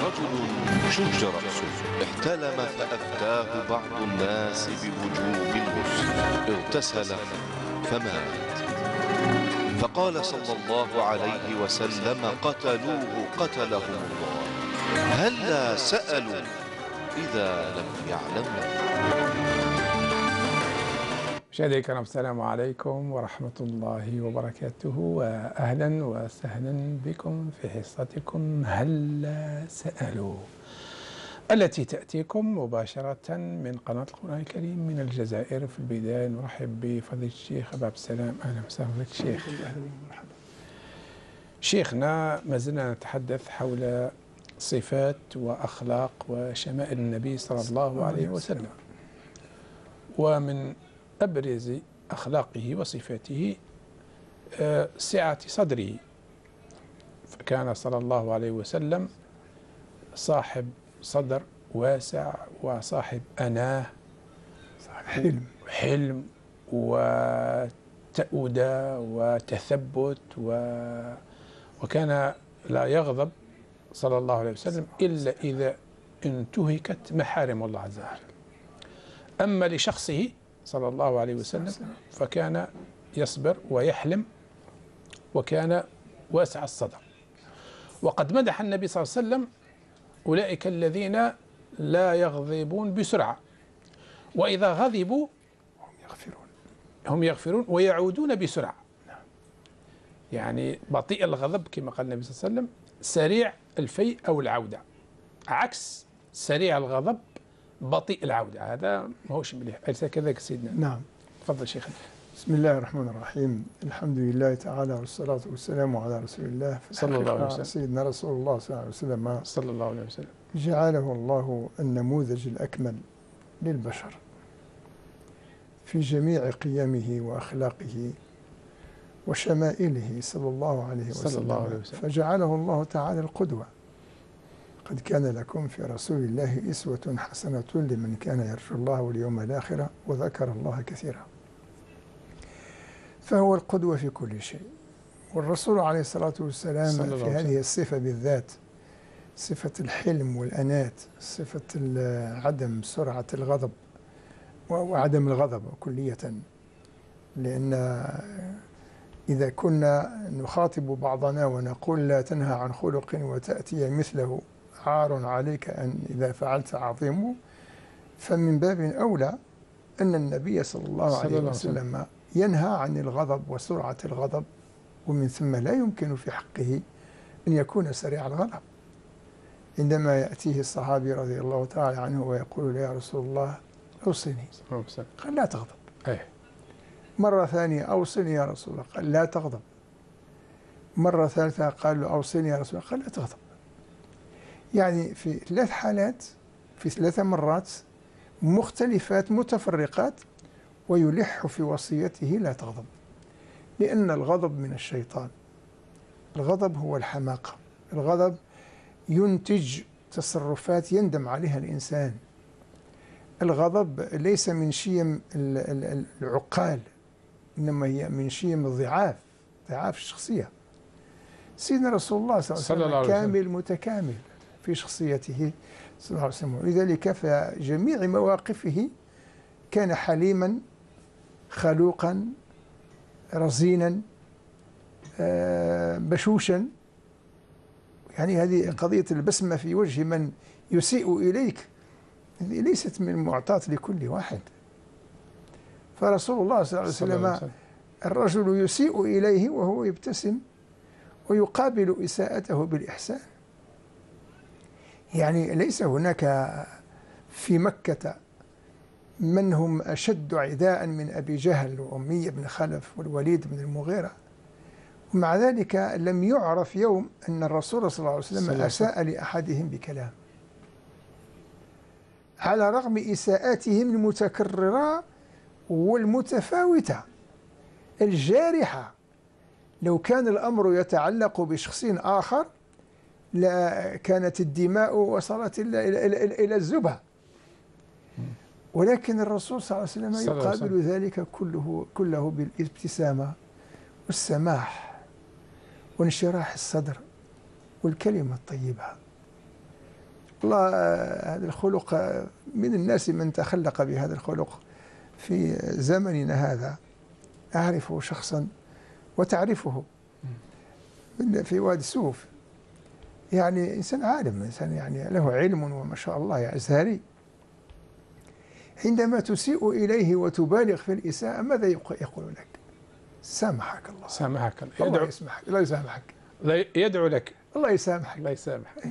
رجل شج رأسه احتلم فأفتاه بعض الناس بوجوب الغسل، اغتسل فمات. فقال صلى الله عليه وسلم: قتلوه قتلهم الله، هلا سألوا إذا لم يعلموا. مشاهدينا الكرام، السلام عليكم ورحمة الله وبركاته، وأهلا وسهلا بكم في حصتكم هلا سألوا، التي تأتيكم مباشرة من قناة القرآن الكريم من الجزائر. في البداية نرحب بفضيلة الشيخ أبا عبد السلام. أهلا وسهلا بك الشيخ. شيخنا، ما زلنا نتحدث حول صفات وأخلاق وشمائل النبي صلى الله عليه وسلم، ومن أبرز أخلاقه وصفاته سعة صدره، فكان صلى الله عليه وسلم صاحب صدر واسع وصاحب أناه، صاحب حلم وتأودة وتثبت، وكان لا يغضب صلى الله عليه وسلم إلا إذا انتهكت محارم الله عز وجل. أما لشخصه صلى الله عليه وسلم فكان يصبر ويحلم، وكان واسع الصدر. وقد مدح النبي صلى الله عليه وسلم أولئك الذين لا يغضبون بسرعة، وإذا غضبوا هم يغفرون ويعودون بسرعة. يعني بطيء الغضب كما قال النبي صلى الله عليه وسلم، سريع الفيء أو العودة، عكس سريع الغضب بطيء العودة. هذا ما هوش مليح. أليس كذلك سيدنا؟ نعم. تفضل شيخنا. بسم الله الرحمن الرحيم، الحمد لله تعالى والصلاة والسلام على رسول الله صلى الله عليه وسلم. سيدنا رسول الله صلى الله عليه وسلم صلى الله عليه وسلم جعله الله النموذج الأكمل للبشر في جميع قيمه وأخلاقه وشمائله صلى الله عليه وسلم، فجعله الله تعالى القدوة. قد كان لكم في رسول الله أسوة حسنة لمن كان يرجو الله واليوم الآخر وذكر الله كثيرا. فهو القدوة في كل شيء. والرسول عليه الصلاة والسلام في هذه الصفة بالذات، صفة الحلم والأنات، صفة عدم سرعة الغضب وعدم الغضب كلية. لأن إذا كنا نخاطب بعضنا ونقول لا تنهى عن خلق وتأتي مثله عار عليك أن إذا فعلت عظيم، فمن باب أولى أن النبي صلى الله عليه وسلم ينهى عن الغضب وسرعة الغضب، ومن ثم لا يمكن في حقه أن يكون سريع الغضب. عندما يأتيه الصحابي رضي الله تعالى عنه ويقول له: يا رسول الله أوصني، قال: لا تغضب. مرة ثانية: أوصني يا رسول الله، قال: لا تغضب. مرة ثالثة قال له: أوصني يا رسول الله، قال: لا تغضب. يعني في 3 حالات، في 3 مرات مختلفات متفرقات، ويلح في وصيته: لا تغضب. لأن الغضب من الشيطان. الغضب هو الحماقة. الغضب ينتج تصرفات يندم عليها الإنسان. الغضب ليس من شيم العقال، إنما هي من شيم الضعاف، ضعاف الشخصية. سيدنا رسول الله صلى الله عليه وسلم كامل متكامل في شخصيته صلى الله عليه وسلم، ولذلك في جميع مواقفه كان حليما خلوقا رزينا بشوشا. يعني هذه قضية البسمة في وجه من يسيء إليك هذه ليست من معطاة لكل واحد. فرسول الله صلى الله عليه وسلم الرجل يسيء إليه وهو يبتسم ويقابل إساءته بالإحسان. يعني ليس هناك في مكة من هم أشد عداء من أبي جهل وأمية بن خلف والوليد بن المغيرة، ومع ذلك لم يعرف يوم أن الرسول صلى الله عليه وسلم أساء لأحدهم بكلام، على رغم إساءاتهم المتكررة والمتفاوتة الجارحة. لو كان الأمر يتعلق بشخص آخر لكانت الدماء وصلت إلى الزبهة، ولكن الرسول صلى الله عليه وسلم يقابل ذلك كله بالابتسامة والسماح وانشراح الصدر والكلمة الطيبة. الله هذا الخلق من الناس من تخلق بهذا الخلق في زمننا هذا. أعرف شخصا وتعرفه في وادي السوف، يعني إنسان عالم، إنسان يعني له علم وما شاء الله يا أزهري. عندما تسيء إليه وتبالغ في الإساءة ماذا يقول لك؟ سامحك الله، سامحك الله يسمحك، الله يسامحك، يدعو لك، الله يسامحك، الله يسامحك.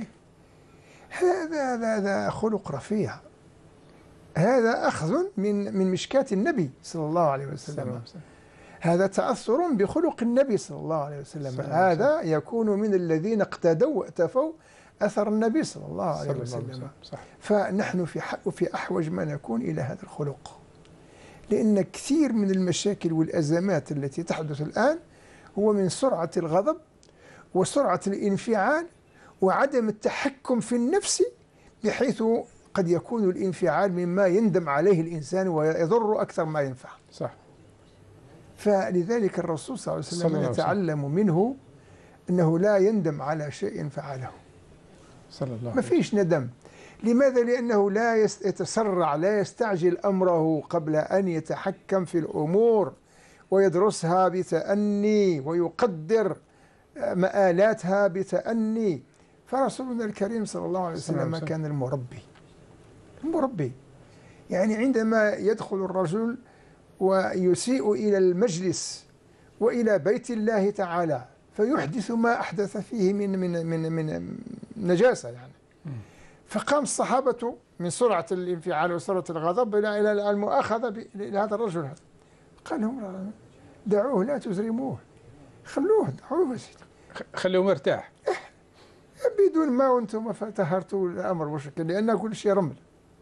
هذا خلق رفيع، هذا أخذ من مشكاة النبي صلى الله عليه وسلم. هذا تأثر بخلق النبي صلى الله عليه وسلم. هذا يكون من الذين اقتدوا واتفوا أثر النبي صلى الله عليه وسلم. فنحن في أحوج ما نكون إلى هذا الخلق، لأن كثير من المشاكل والأزمات التي تحدث الآن هو من سرعة الغضب وسرعة الانفعال وعدم التحكم في النفس، بحيث قد يكون الانفعال مما يندم عليه الإنسان ويضر أكثر ما ينفع. صح. فلذلك الرسول صلى الله عليه وسلم نتعلم منه أنه لا يندم على شيء فعله. صلى الله عليه وسلم. ما فيش ندم. لماذا؟ لأنه لا يتسرع، لا يستعجل أمره قبل أن يتحكم في الأمور ويدرسها بتأني ويقدر مآلاتها بتأني. فرسولنا الكريم صلى الله عليه وسلم كان المربي. يعني عندما يدخل الرجل ويسيء إلى المجلس وإلى بيت الله تعالى فيحدث ما أحدث فيه من نجاسة يعني. فقام الصحابة من سرعة الانفعال وسرعة الغضب إلى المؤاخذة لهذا الرجل هذا. قال لهم دعوه لا تزرموه، خلوه، دعوه بس، خلوه مرتاح. بدون ما وانتم فتهرتوا الأمر وشكل، لأن كل شيء رمل.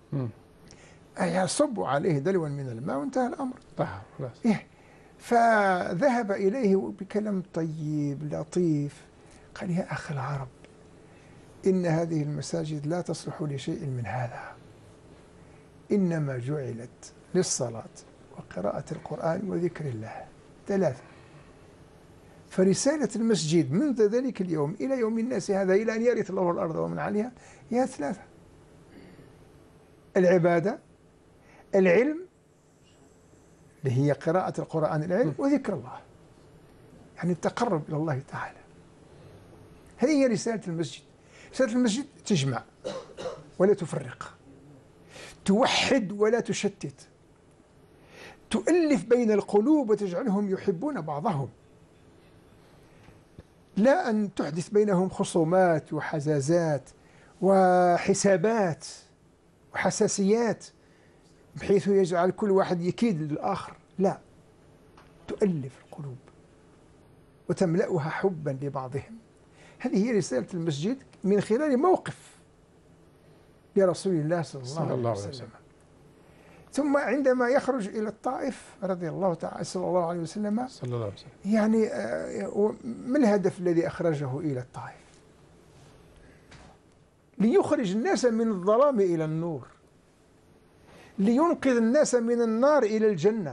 صبوا عليه دلوا من الماء وانتهى الأمر. فذهب إليه بكلام طيب لطيف، قال يا أخي العرب، إن هذه المساجد لا تصلح لشيء من هذا، إنما جعلت للصلاة وقراءة القرآن وذكر الله، 3. فرسالة المسجد منذ ذلك اليوم إلى يوم الناس هذا، إلى أن يرث الله الأرض ومن عليها، هي 3: العبادة، العلم اللي هي قراءة القرآن، العلم، وذكر الله، يعني التقرب إلى الله تعالى. هذه هي رسالة المسجد. رسالة المسجد تجمع ولا تفرق، توحد ولا تشتت، تؤلف بين القلوب وتجعلهم يحبون بعضهم، لا أن تحدث بينهم خصومات وحزازات وحسابات وحساسيات بحيث يجعل كل واحد يكيد للآخر. لا، تؤلف القلوب وتملأها حبا لبعضهم. هذه هي رسالة المسجد من خلال موقف لرسول الله صلى الله عليه وسلم. ثم عندما يخرج إلى الطائف رضي الله تعالى صلى الله عليه وسلم، يعني ما الهدف الذي أخرجه إلى الطائف؟ ليخرج الناس من الظلام إلى النور، لينقذ الناس من النار إلى الجنة،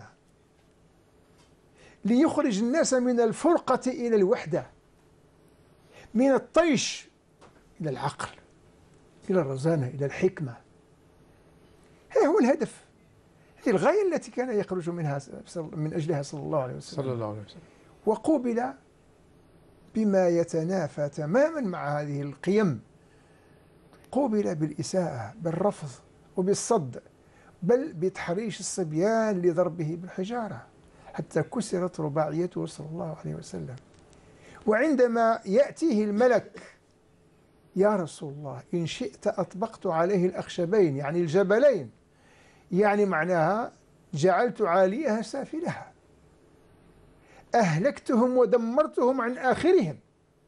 ليخرج الناس من الفرقة إلى الوحدة، من الطيش إلى العقل، إلى الرزانة، إلى الحكمة. هذا هو الهدف، هذه الغاية التي كان يخرج منها من أجلها صلى الله عليه وسلم. وقوبل بما يتنافى تماما مع هذه القيم، قوبل بالإساءة، بالرفض وبالصد، بل بتحريش الصبيان لضربه بالحجارة حتى كسرت رباعيته صلى الله عليه وسلم. وعندما يأتيه الملك: يا رسول الله، إن شئت أطبقت عليه الأخشبين، يعني الجبلين، يعني معناها جعلت عاليها سافلها، أهلكتهم ودمرتهم عن آخرهم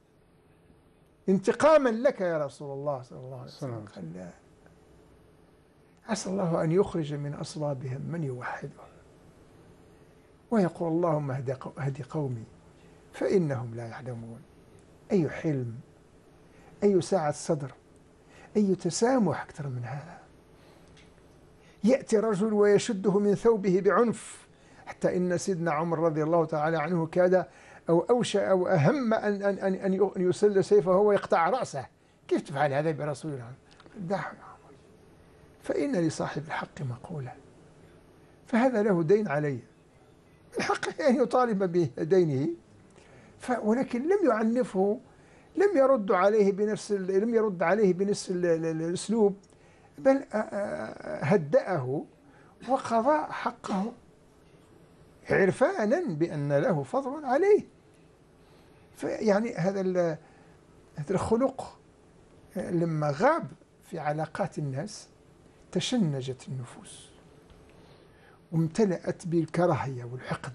انتقاما لك يا رسول الله صلى الله عليه وسلم. قال لا، عسى الله أن يخرج من أصلابهم من يوحدهم ويقول اللهم اهد قومي فإنهم لا يعلمون. أي حلم، أي سعة صدر، أي تسامح أكثر من هذا. يأتي رجل ويشده من ثوبه بعنف، حتى إن سيدنا عمر رضي الله تعالى عنه كاد أو أوشى أو أهم أن يسل سيفه ويقطع رأسه. كيف تفعل هذا برسول الله؟ دعه يعمل، فإن لصاحب الحق مقولة، فهذا له دين علي، من حقه أن يطالب بدينه، ولكن لم يعنفه، لم يرد عليه بنفس الأسلوب، بل هدأه وقضى حقه عرفانا بأن له فضل عليه. فيعني هذا الخلق لما غاب في علاقات الناس تشنجت النفوس وامتلأت بالكراهية والحقد،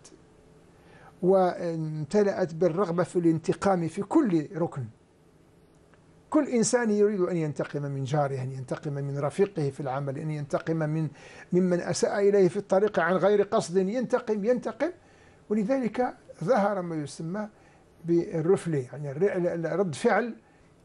وامتلأت بالرغبة في الانتقام في كل ركن. كل إنسان يريد أن ينتقم من جاره، أن ينتقم من رفيقه في العمل، أن ينتقم ممن أساء إليه في الطريق عن غير قصد، ينتقم. ولذلك ظهر ما يسمى بالرفلة، يعني رد فعل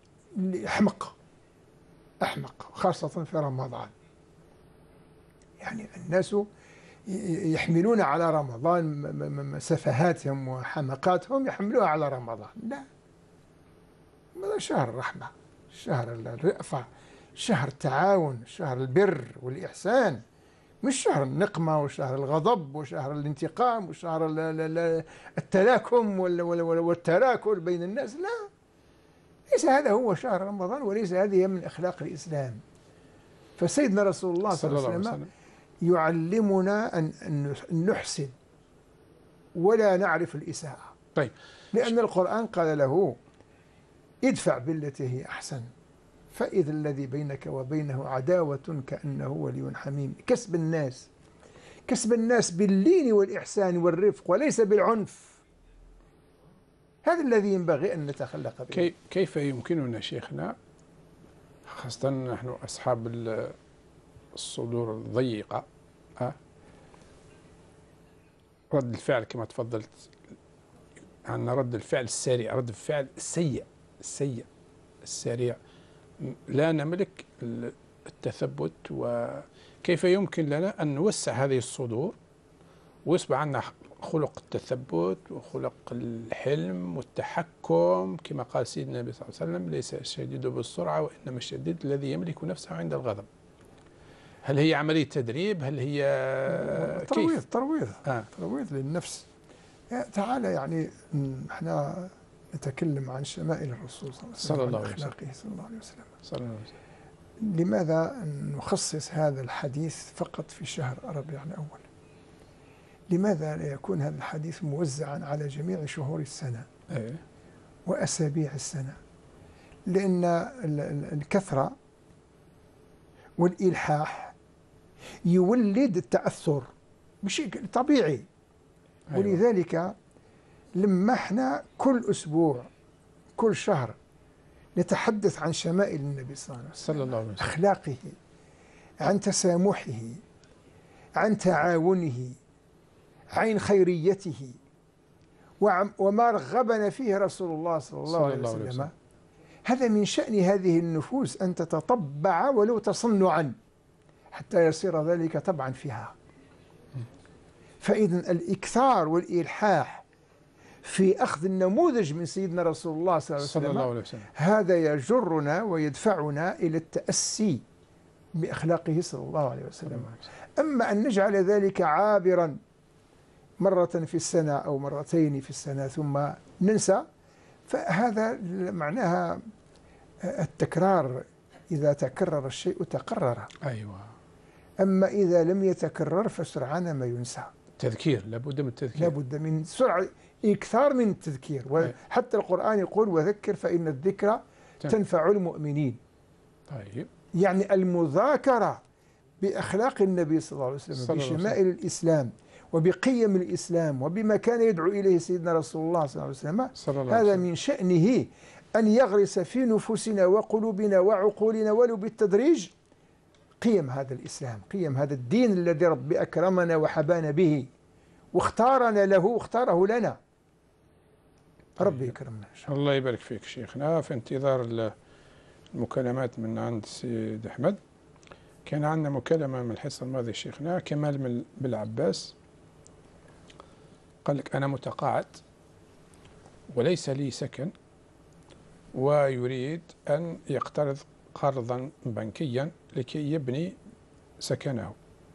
أحمق خاصة في رمضان. يعني الناس يحملون على رمضان سفهاتهم وحمقاتهم، يحملوها على رمضان. لا، هذا شهر الرحمة، شهر الرأفة، شهر التعاون، شهر البر والإحسان، مش شهر النقمة وشهر الغضب وشهر الانتقام وشهر التلاكم والتراكل بين الناس. لا، ليس هذا هو شهر رمضان، وليس هذه من أخلاق الإسلام. فسيدنا رسول الله صلى الله عليه وسلم يعلمنا أن نحسن ولا نعرف الإساءة. طيب، لأن القرآن قال له ادفع بالتي هي أحسن، فإذا الذي بينك وبينه عداوة كأنه ولي حميم. كسب الناس باللين والإحسان والرفق وليس بالعنف، هذا الذي ينبغي أن نتخلق به. كيف يمكننا شيخنا، خاصة نحن أصحاب الصدور الضيقة، رد الفعل كما تفضلت، عن رد الفعل السريع، رد الفعل السيء السريع، لا نملك التثبت. وكيف يمكن لنا أن نوسع هذه الصدور ويصبح عندنا خلق التثبت وخلق الحلم والتحكم، كما قال سيدنا النبي صلى الله عليه وسلم: ليس الشديد بالسرعة وإنما الشديد الذي يملك نفسه عند الغضب. هل هي عملية تدريب؟ هل هي ترويض للنفس؟ تعالى، يعني احنا نتكلم عن شمائل الرسول صلى الله عليه وسلم، أخلاقه صلى الله عليه وسلم. لماذا نخصص هذا الحديث فقط في شهر ربيع الأول؟ لماذا لا يكون هذا الحديث موزعا على جميع شهور السنة وأسابيع السنة؟ لأن الكثرة والإلحاح يولد التأثر بشكل طبيعي. ولذلك لما احنا كل أسبوع كل شهر نتحدث عن شمائل النبي صلى الله عليه وسلم، أخلاقه، عن تسامحه، عن تعاونه، عن خيريته، وما رغبنا فيه رسول الله صلى الله عليه وسلم، هذا من شأن هذه النفوس أن تتطبع ولو تصنعا حتى يصير ذلك طبعا فيها. فإذا الإكثار والإلحاح في أخذ النموذج من سيدنا رسول الله صلى الله عليه وسلم هذا يجرنا ويدفعنا إلى التأسي بأخلاقه صلى الله عليه وسلم. أما أن نجعل ذلك عابرا مرة في السنة أو مرتين في السنة ثم ننسى، فهذا معناها التكرار. إذا تكرر الشيء تقرر. أيوة. أما إذا لم يتكرر فسرعان ما ينسى. تذكير، لابد من التذكير، لابد من سرعة، إكثار من التذكير. وحتى القرآن يقول: وذكر فإن الذكرى تنفع المؤمنين. طيب، يعني المذاكرة بأخلاق النبي صلى الله عليه وسلم، بشمائل الإسلام وبقيم الإسلام وبما كان يدعو إليه سيدنا رسول الله صلى الله عليه وسلم، هذا من شأنه أن يغرس في نفوسنا وقلوبنا وعقولنا ولو بالتدريج قيم هذا الإسلام، قيم هذا الدين الذي ربي أكرمنا وحبانا به واختارنا له واختاره لنا. ربي يكرمنا إن شاء الله. الله يبارك فيك شيخنا. في انتظار المكالمات من عند السيد أحمد، كان عندنا مكالمة من الحصة الماضية شيخنا، كمال بالعباس، قال لك: أنا متقاعد وليس لي سكن ويريد أن يقترض قرضا بنكيا لكي يبني سكنه،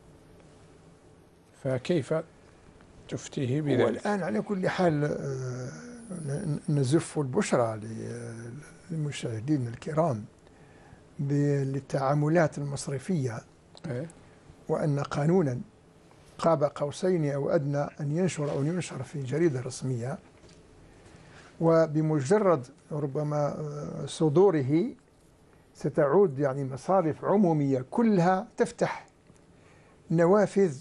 فكيف تفتيه بذلك؟ والآن على كل حال نزف البشرى للمشاهدين الكرام للتعاملات المصرفية، وأن قانونا قاب قوسين أو أدنى أن ينشر في جريدة رسمية، وبمجرد ربما صدوره ستعود يعني مصارف عمومية كلها تفتح نوافذ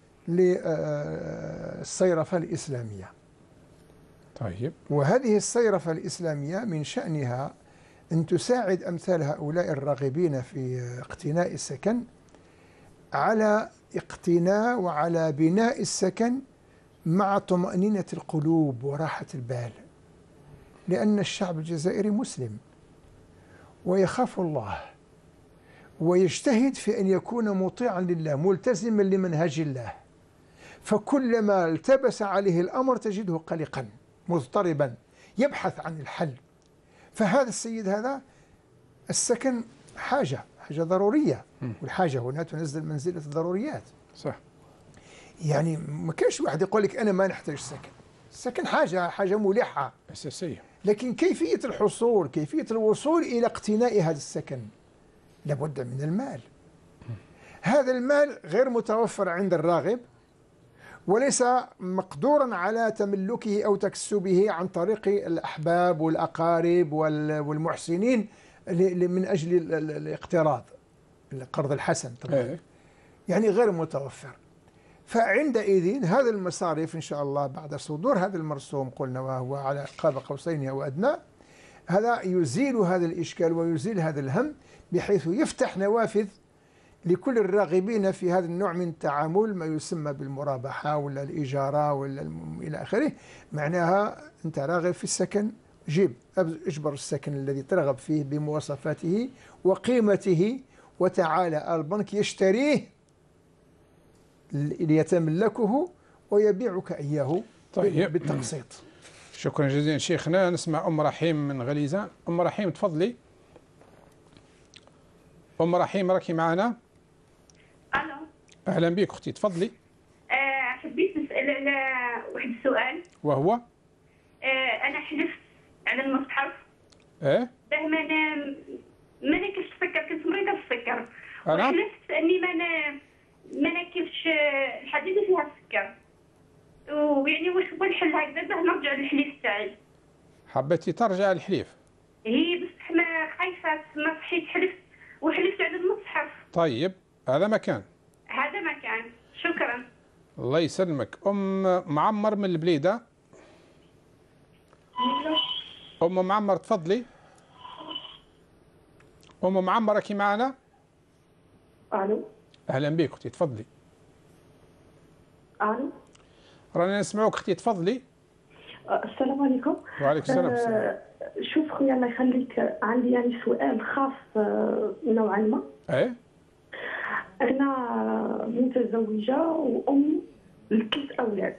للصيرفة الإسلامية. طيب. وهذه الصيرفة الإسلامية من شأنها أن تساعد أمثال هؤلاء الراغبين في اقتناء السكن على اقتناء وعلى بناء السكن مع طمأنينة القلوب وراحة البال، لأن الشعب الجزائري مسلم ويخاف الله ويجتهد في أن يكون مطيعا لله ملتزما لمنهج الله، فكلما التبس عليه الأمر تجده قلقا مضطربا يبحث عن الحل. فهذا السيد هذا السكن حاجة ضرورية، والحاجة هنا تنزل منزلة الضروريات. صح. يعني ما كانش واحد يقول لك أنا ما نحتاج سكن، السكن حاجة ملحة أساسية، لكن كيفية الحصول، كيفية الوصول إلى اقتناء هذا السكن لابد من المال. هذا المال غير متوفر عند الراغب، وليس مقدورا على تملكه أو تكسبه عن طريق الأحباب والأقارب والمحسنين من أجل الاقتراض، القرض الحسن طبعا. يعني غير متوفر. فعندئذ هذا المصاريف إن شاء الله بعد صدور هذا المرسوم قلنا وهو على قاب قوسين أو أدنى، هذا يزيل هذا الإشكال ويزيل هذا الهم، بحيث يفتح نوافذ لكل الراغبين في هذا النوع من التعامل، ما يسمى بالمرابحة ولا الإجارة ولا إلى آخره. معناها أنت راغب في السكن، جيب اجبر السكن الذي ترغب فيه بمواصفاته وقيمته، وتعالى البنك يشتريه ليتملكه ويبيعك إياه بالتقسيط. شكرا جزيلا شيخنا. نسمع أم رحيم من غليزان. أم رحيم تفضلي. أم رحيم راكي معنا؟ ألو. أهلا بك أختي، تفضلي. حبيت نسأل على واحد السؤال، وهو أنا حلفت على المصحف باه ما ناكلش السكر، كنت مريضة بالسكر، أنا وحلفت أني ما ناكلش الحاجة اللي فيها السكر، ويعني واش هو الحل هكذا باه نرجع للحليف تاعي؟ حبيتي ترجع الحليف؟ هي بصح ما خايفة، ما صحيت حلفت وحلفت على المصحف. طيب هذا مكان. شكرا. الله يسلمك. أم معمر من البليدة. أم معمر تفضلي. أم معمر راكي معنا؟ الو. أهلا بك أختي، تفضلي. الو. رانا نسمعوك أختي، تفضلي. السلام عليكم. وعليكم السلام. شوف خويا الله يخليك، عندي يعني سؤال خاص نوعا ما. أنا متزوجة وأم ل3 أولاد.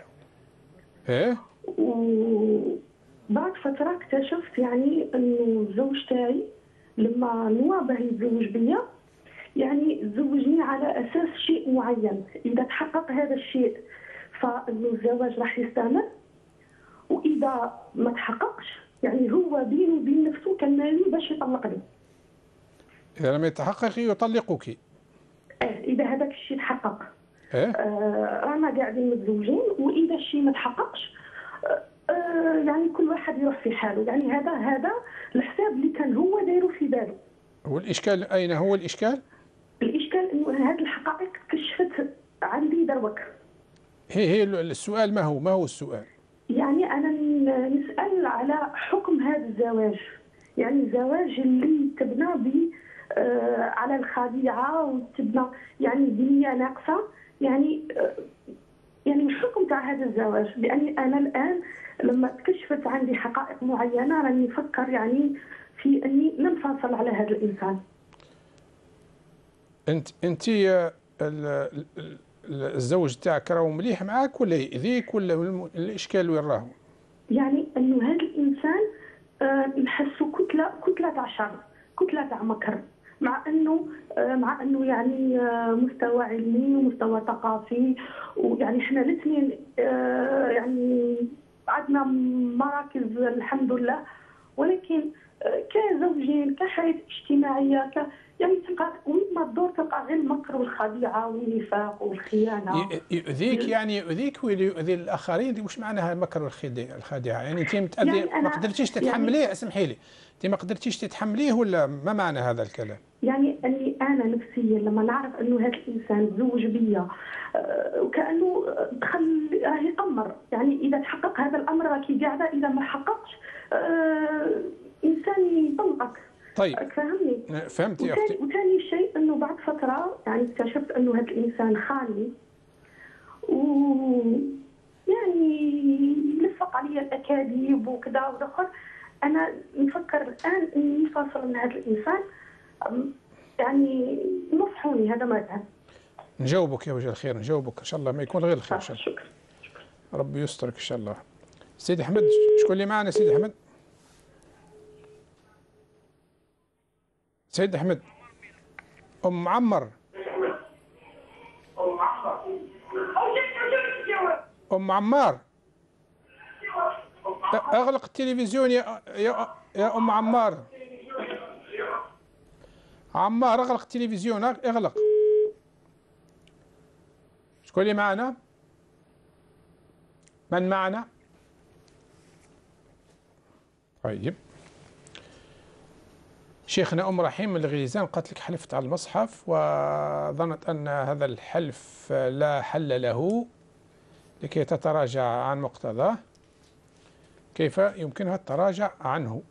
وبعد فترة اكتشفت يعني إنه الزوج تاعي لما نوابه يتزوج بيا يعني زوجني على أساس شيء معين، إذا تحقق هذا الشيء فإنه الزواج راح يستمر، وإذا ما تحققش يعني هو بينه وبين نفسه كان مالي باش يطلقني. إذا لم يتحقق يطلقك؟ إذا هذاك الشيء تحقق رانا قاعدين متزوجين، وإذا الشيء ما تحققش يعني كل واحد يروح في حاله. يعني هذا الحساب اللي كان هو دايره في باله. والإشكال أين هو الإشكال؟ الإشكال إنه هذه الحقائق كشفت عندي دروك. هي السؤال ما هو السؤال؟ يعني أنا نسأل على حكم هذا الزواج، يعني الزواج اللي تبنى على الخديعة وتبنى يعني بنية ناقصة، يعني الحكم تاع هذا الزواج. لأني أنا الآن لما تكشفت عندي حقائق معينة راني نفكر يعني في أني ننفصل على هذا الإنسان. أنت الزوج تاعك راهو مليح معاك ولا يأذيك ولا الإشكال وين راهو؟ يعني أنه هذا الإنسان نحسه كتلة تاع شر، كتلة تاع مكر، انه يعني مستوى علمي ومستوى ثقافي، ويعني احنا الاثنين يعني عندنا مراكز الحمد لله، ولكن كزوجين كحياة اجتماعية يعني تلقى وين الدور تلقى غير المكر والخديعة والنفاق والخيانة. يؤذيك يعني يؤذيك ولا يؤذي الآخرين؟ وش معناها المكر والخديعة؟ يعني أنت متأذي يعني ما قدرتيش تتحمليه؟ اسمحي لي، أنت ما قدرتيش تتحمليه ولا ما معنى هذا الكلام؟ يعني اني انا نفسيا لما نعرف انه هذا الانسان زوج بيا وكانه دخل راهي امر، يعني اذا تحقق هذا الامر راكي قاعده، اذا ما حققش انسان يطلقك. طيب فهمني؟ فهمت يا اختي. وثاني شيء انه بعد فتره يعني اكتشفت انه هذا الانسان خاني، و يعني لفق علي الاكاذيب وكذا ودخل. انا نفكر الان اني نفاصل من هذا الانسان، يعني نصحوني هذا ما كان. نجاوبك يا وجه الخير، نجاوبك ان شاء الله، ما يكون غير الخير ان شاء الله. شكرا. ربي يسترك ان شاء الله. سيدي احمد، شكون اللي معنا سيدي احمد؟ سيد احمد. ام عمر. ام عمار، اغلق التلفزيون يا ام عمار. عمار اغلق التلفزيون، اغلق. شكون اللي معنا؟ من معنا؟ طيب شيخنا أم رحيم من الغيزان قالت لك حلفت على المصحف وظنت أن هذا الحلف لا حل له لكي تتراجع عن مقتضاه، كيف يمكنها التراجع عنه؟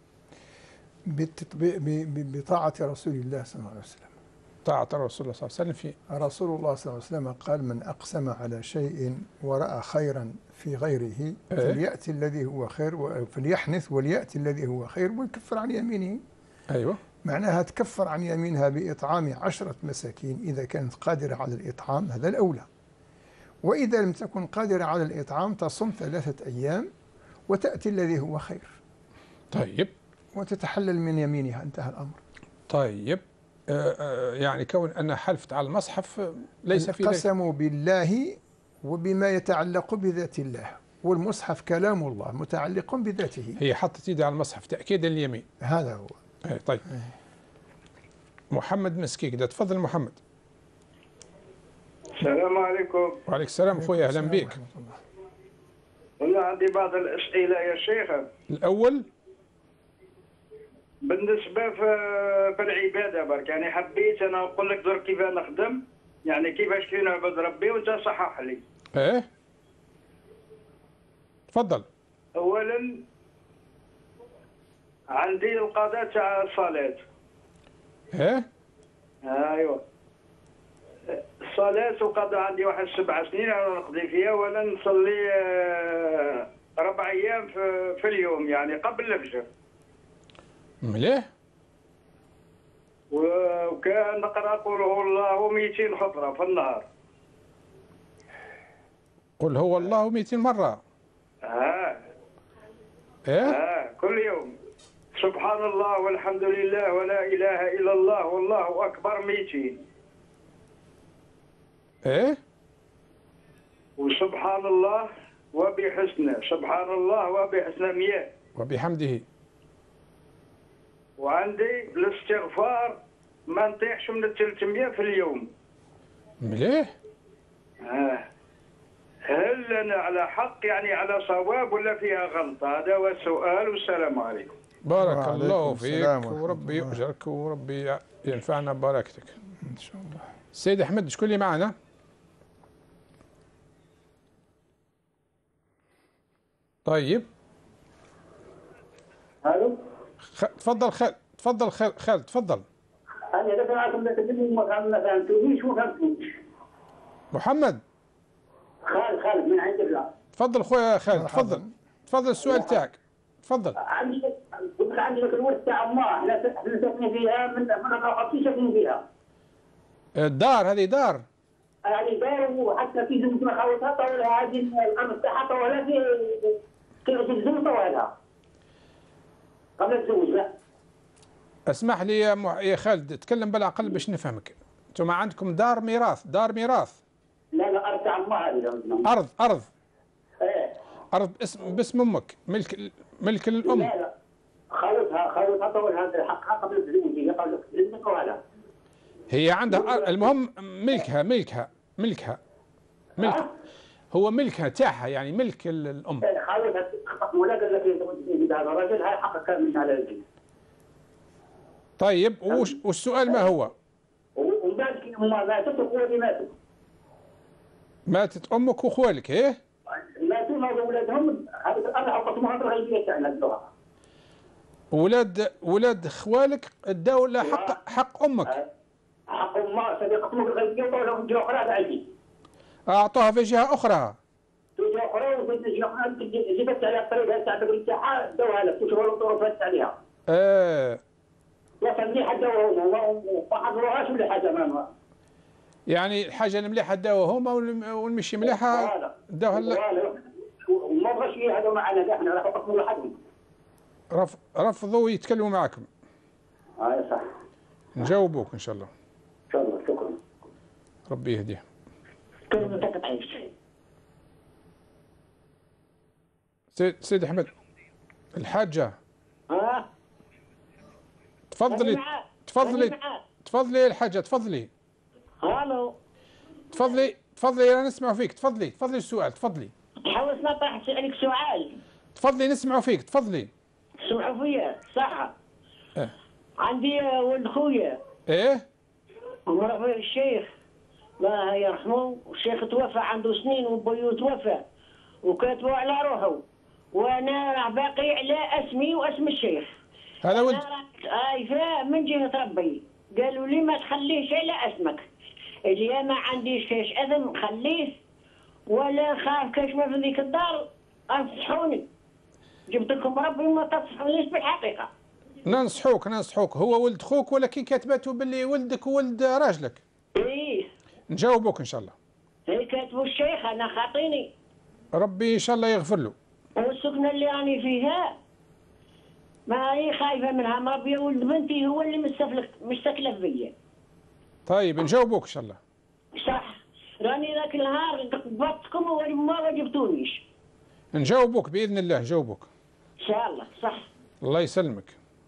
بطاعة رسول الله صلى الله عليه وسلم. طاعة الرسول صلى الله عليه وسلم في رسول الله صلى الله عليه وسلم قال: من أقسم على شيء ورأى خيرا في غيره فليأتي الذي هو خير، فليحنث وليأتي الذي هو خير ويكفر عن يمينه. أيوة، معناها تكفر عن يمينها بإطعام 10 مساكين إذا كانت قادرة على الإطعام، هذا الأولى. وإذا لم تكن قادرة على الإطعام تصوم 3 أيام وتأتي الذي هو خير. طيب، وتتحلل من يمينها، انتهى الأمر. طيب يعني كون أن حلفت على المصحف ليس في قسموا بالله وبما يتعلق بذات الله، والمصحف كلام الله متعلق بذاته. هي حطت يدها على المصحف تأكيدا لليمين، هذا هو. طيب محمد مسكيك ده، تفضل محمد. السلام عليكم. وعليك السلام اخويا، اهلا بك. والله عندي بعض الاسئله يا شيخ. الاول بالنسبه في العباده برك، يعني حبيت انا نقول لك درك كيف نخدم، يعني كيفاش كي نعبد ربي وانت صحح لي. ايه تفضل. اولا عندي القضاء تاع الصلاه. ايه ايوه، الصلاه وقضاء عندي واحد 7 سنين انا نقضي فيها، ولا نصلي 4 أيام في اليوم، يعني قبل الفجر. مليح. وكان نقرا قل هو الله 200 خطره في النهار. قل هو الله 200 مره. ايه كل يوم. سبحان الله والحمد لله ولا اله الا الله والله اكبر 200. ايه وسبحان الله وبحسنه، سبحان الله وبحسنه 100. وبحمده. وعندي الاستغفار ما نطيحش من 300 في اليوم. مليح. هل أنا على حق، يعني على صواب، ولا فيها غلط؟ هذا هو السؤال، والسلام عليكم. بارك الله فيك وربي يؤجرك وربي ينفعنا ببركتك إن شاء الله. سيد أحمد، شكون اللي معنا؟ طيب الو، تفضل تفضل خالد تفضل. انا دفع معكم ما فهمتونيش وما فهمتونيش. محمد. خالد من عند الله. تفضل خويا خالد، تفضل السؤال تاعك، تفضل. عندي الورث تاع الله، احنا ساكنين فيها من 54 ساكنين فيها. الدار هذه دار. يعني دار، وحتى في زوج ما خاوتها طولها، هذه الارض تاعها طولها في كيف الزوج طولها قبل الزوج. لا اسمح لي يا خالد، تكلم بالعقل باش نفهمك. انتم عندكم دار ميراث، دار ميراث. لا أرض تاع الله هذه. أرض. إيه. أرض باسم أمك، ملك الأم. لا خالتها طولها حقها قبل تزوجي، قبل تزوجك وهذا. هي عندها المهم ملكها. هو ملكها تاعها، يعني ملك الأم. خالتها ولا قال لك يزوجني هذا الرجل، هاي حقك كامل على الجن. طيب والسؤال ما هو؟ ومن بعد كي هما ماتت وخوالي ماتوا. ماتت أمك وخوالك إيه؟ ماتوا ولادهم، هذا أنا حطيتهم هذا الغيبية تاعنا الدوها. ولاد خوالك اداو له حق أمك. حق أمها صديقة أمك الغيبية وطولهم في جهة أخرى بعيدين. أعطوها في جهة أخرى. في جهة أخرى وفي جهة أخرى جبت عليها الطريقة تاع الدولة تاعها داوها لك وشغلوا طرفات عليها. وصل مليحة داوها هما وما حضروهاش ولا حاجة ما. يعني الحاجة المليحة داوها هما والمشي مليحة داوها لك. وما بغاش يهدوا معنا كاع حنا راه حكموا لوحدهم. رفضوا يتكلموا معكم. صح. نجاوبوك إن شاء الله. إن شاء الله، شكرا. ربي يهديهم. كلمتك تعيش. سيد أحمد الحاجة. تفضلي يا الحاجة، تفضلي. الو. تفضلي أنا نسمع فيك، تفضلي السؤال، تفضلي. حاولت نطرح اسالك سؤال. تفضلي نسمعوا فيك، تفضلي. سمعوا فيا صح. عندي ولد خويا. ايه. الشيخ الله يرحمه، الشيخ توفى عنده سنين وبيو توفى وكاتبوا على روحه، وانا باقي على اسمي واسم الشيخ. هذا ولد. من جهة ربي قالوا لي ما تخليش على اسمك. اللي ما عنديش كاش اذن خليه، ولا خاف كاش ما في ذيك الدار انصحوني. جبت لكم ربي ما تصحونيش بالحقيقة. ننصحوك، هو ولد خوك ولكن كاتبته باللي ولدك وولد راجلك. ايه. نجاوبوك ان شاء الله. هي كاتبوا الشيخ، انا خاطيني. ربي ان شاء الله يغفر له. والسكنة اللي راني فيها ما هي خايفة منها، مربية ولد بنتي هو اللي مستكلف بيا. طيب نجاوبوك ان شاء الله. صح. راني ذاك النهار قبضتكم وما جبتونيش. نجاوبوك باذن الله، نجاوبوك. ان شاء الله. صح. الله يسلمك.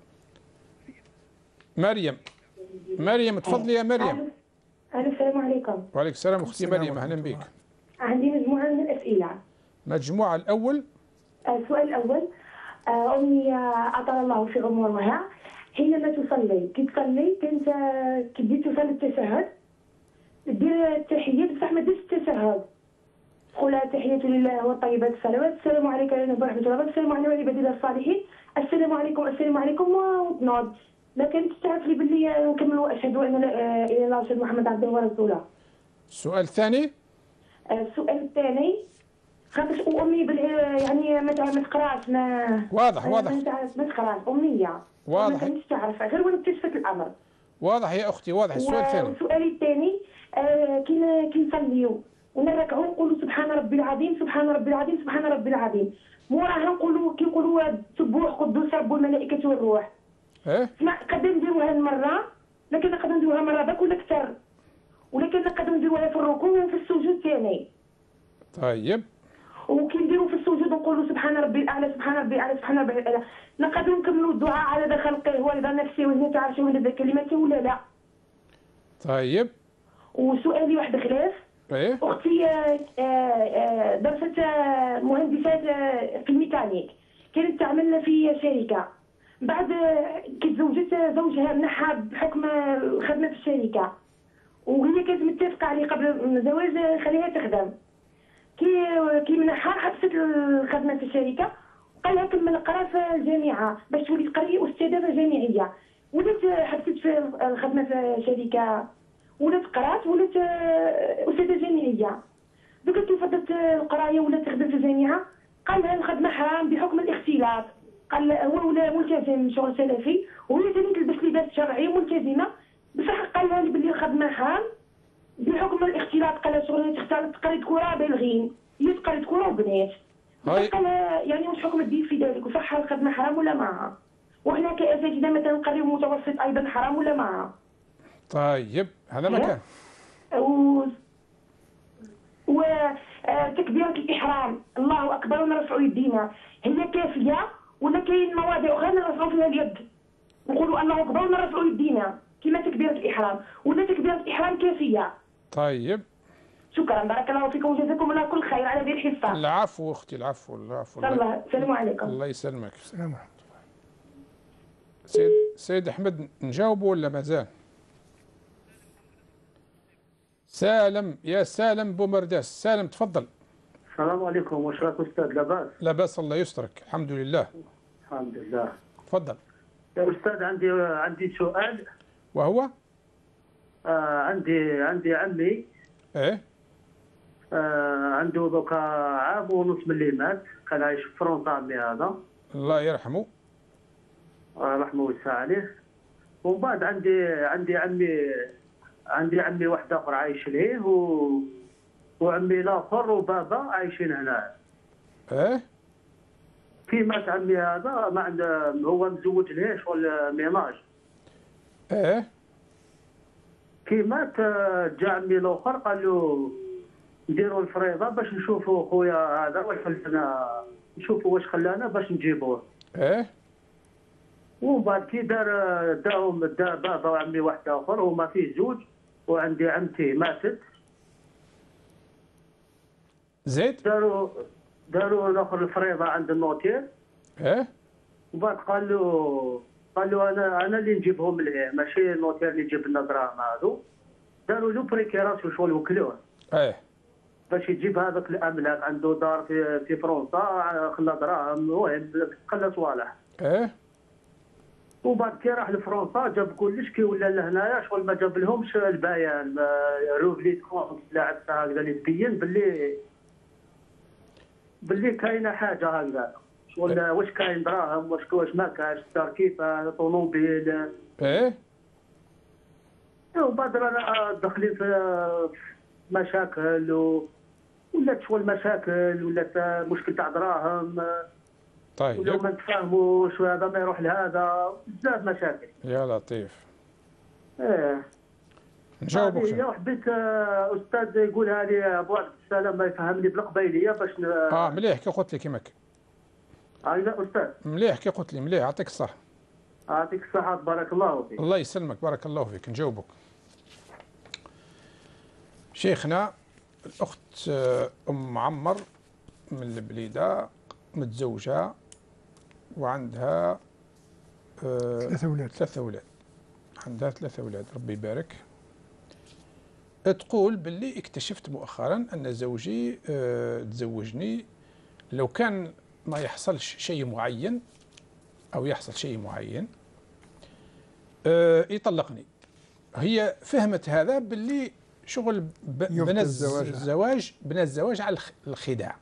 مريم تفضلي يا مريم. السلام عليكم. وعليكم السلام اختي مريم، اهلا بك. عندي مجموعة من الأسئلة. مجموعة الأول. السؤال الأول، أمي أطال الله في عمرها، حينما تصلي كي تصلي كانت كي بديت تصلي التشهد دير التحيات بصح ما ديرش التشهد. تقول التحيات لله والطيبات الصلوات، السلام عليك ورحمة الله وبركاته، السلام عليكم وعلى عباد الله الصالحين، السلام عليكم وتنوض. ما كانتش تعرف لي باللي نكملوا أشهد أن لا إله إلا الله وأشهد محمد عبده ورسوله. السؤال الثاني. السؤال الثاني، خاطر امي يعني ما تقراش، ما واضح ما تقراش، اميه واضح، ما كانتش تعرف غير وانا اكتشفت الامر. واضح يا اختي، واضح. السؤال الثاني. السؤال الثاني، كي نصليو ونركعوا نقولوا سبحان ربي العظيم سبحان ربي العظيم سبحان ربي العظيم، موراها نقولوا كي نقولوا سبوح قدوس رب الملائكه والروح. نقدر نديروها المره، لكن نقدر نديروها مره باك ولا اكثر، ولكن نقدر نديروها في الركوع وفي السجود ثاني. طيب. وكي نديرو في السجود نقولوا سبحان ربي الاعلى سبحان ربي الاعلى سبحان ربي الاعلى. نقدروا نكملوا الدعاء على ذا خلقه ورضا نفسه وزنة عرشه ومداد كلماته ولا لا؟ طيب. وسؤالي واحد خلاف. ايه. اختي درست مهندسات في الميكانيك، كانت تعمل في شركه، بعد كي تزوجت زوجها منحها بحكم الخدمه في الشركه، وهي كانت متفقه عليه قبل الزواج خليها تخدم. كي منحها حبست الخدمه في الشركه، قال لها كمل قرا في الجامعه باش تولي تقري استاذه جامعيه، ولات حبست في الخدمه في الشركه، ولات قرات ولات استاذه جامعيه. دوكا كي فضلت القرايه ولات تخدم في الجامعه، قال لها الخدمه حرام بحكم الاختلاط، قال هو ولا ملتزم شغل سلفي وهي ثاني تلبس لباس شرعي ملتزمه، بصح قال لها بلي الخدمه حرام بحكم الاختلاط، قال لها شغل تختار تقري كره بالغين، هي تقري كره وبنات. قال لها يعني واش حكم الدين في ذلك، وصح الخدمه حرام ولا معها؟ وحنا كأساتذة مثلا القريب المتوسط أيضا حرام ولا ما؟ طيب هذا مكان. وتكبيرة الإحرام الله أكبر ونرفعوا يدينا هي كافية ولا كاين مواضيع أخرى نرفعوا فيها اليد نقولوا الله أكبر ونرفعوا يدينا كما تكبيرة الإحرام ولا تكبيرة الإحرام كافية؟ طيب شكرا بارك الله فيكم وجزاكم الله كل خير على هذه الحصة. العفو أختي العفو السلام عليكم. الله يسلمك. السلام ورحمة الله. سيد أحمد نجاوبه ولا مازال؟ سالم يا سالم بومرداس. سالم تفضل. السلام عليكم. واش راك استاذ لاباس؟ لاباس الله يسترك الحمد لله. الحمد لله. تفضل يا استاذ عندي سؤال. وهو عندي عمي ايه عنده دوكا عام ونص من اللي مات، كان عايش في فرنسا عمي هذا الله يرحمه رحمه ويوسع عليه. ومن بعد عندي عمي واحد اخر عايش ليه وعمي الاخر وبابا عايشين هنا. ايه كي مات عمي هذا ما عنده، هو مزوج ليه شغل ميناج. ايه كي مات جا عمي الاخر قال له نديروا الفريضه باش نشوفوا خويا هذا واش خلانا، نشوفوا واش خلانا باش نجيبوه. ايه ومن بعد كي داهم بابا وعمي واحد اخر هما فيه زوج، وعندي عمتي ماتت. زيد داروا الاخر الفريضه عند النوتير. ايه ومن بعد قال له انا اللي نجيبهم ليه، ماشي النوتير اللي يجيب لنا دراهم هذو. داروا له بريكيراسيون شغل وكلوه ايه باش يجيب هذاك الاملاك، عنده دار في فرنسا، خلى دراهم، المهم خلى صوالح. ايه وبعد كي راح لفرنسا جاب كلش، كي ولا لهنايا شغل ما جاب لهمش البيان روفلي كونت لاعب هكذا اللي تبين باللي كاينه حاجه هكذا شغل واش كاين دراهم واش ما كاينش، دار كيفاه طوموبيل. ايه وبعد رانا داخلين في مشاكل ولات شغل مشاكل، ولات مشكل تاع دراهم. طيب ولو ما نتفاهموش وهذا ما يروح لهذا، بزاف مشاكل. يا لطيف. ايه نجاوبك. هي حبيت استاذ يقولها لي ابو عبد السلام ما يفهمني بالقبيليه باش مليح كي قلت لي كيماك. لا استاذ مليح كي قلت لي مليح. يعطيك الصحه. يعطيك الصحه بارك الله فيك. الله يسلمك بارك الله فيك. نجاوبك. شيخنا الاخت ام عمر من البليده متزوجه وعندها ثلاثة أولاد. عندها 3 أولاد ربي يبارك. تقول باللي اكتشفت مؤخرا أن زوجي تزوجني لو كان ما يحصلش شيء معين أو يحصل شيء معين يطلقني. هي فهمت هذا باللي شغل بنى الزواج على الخداع.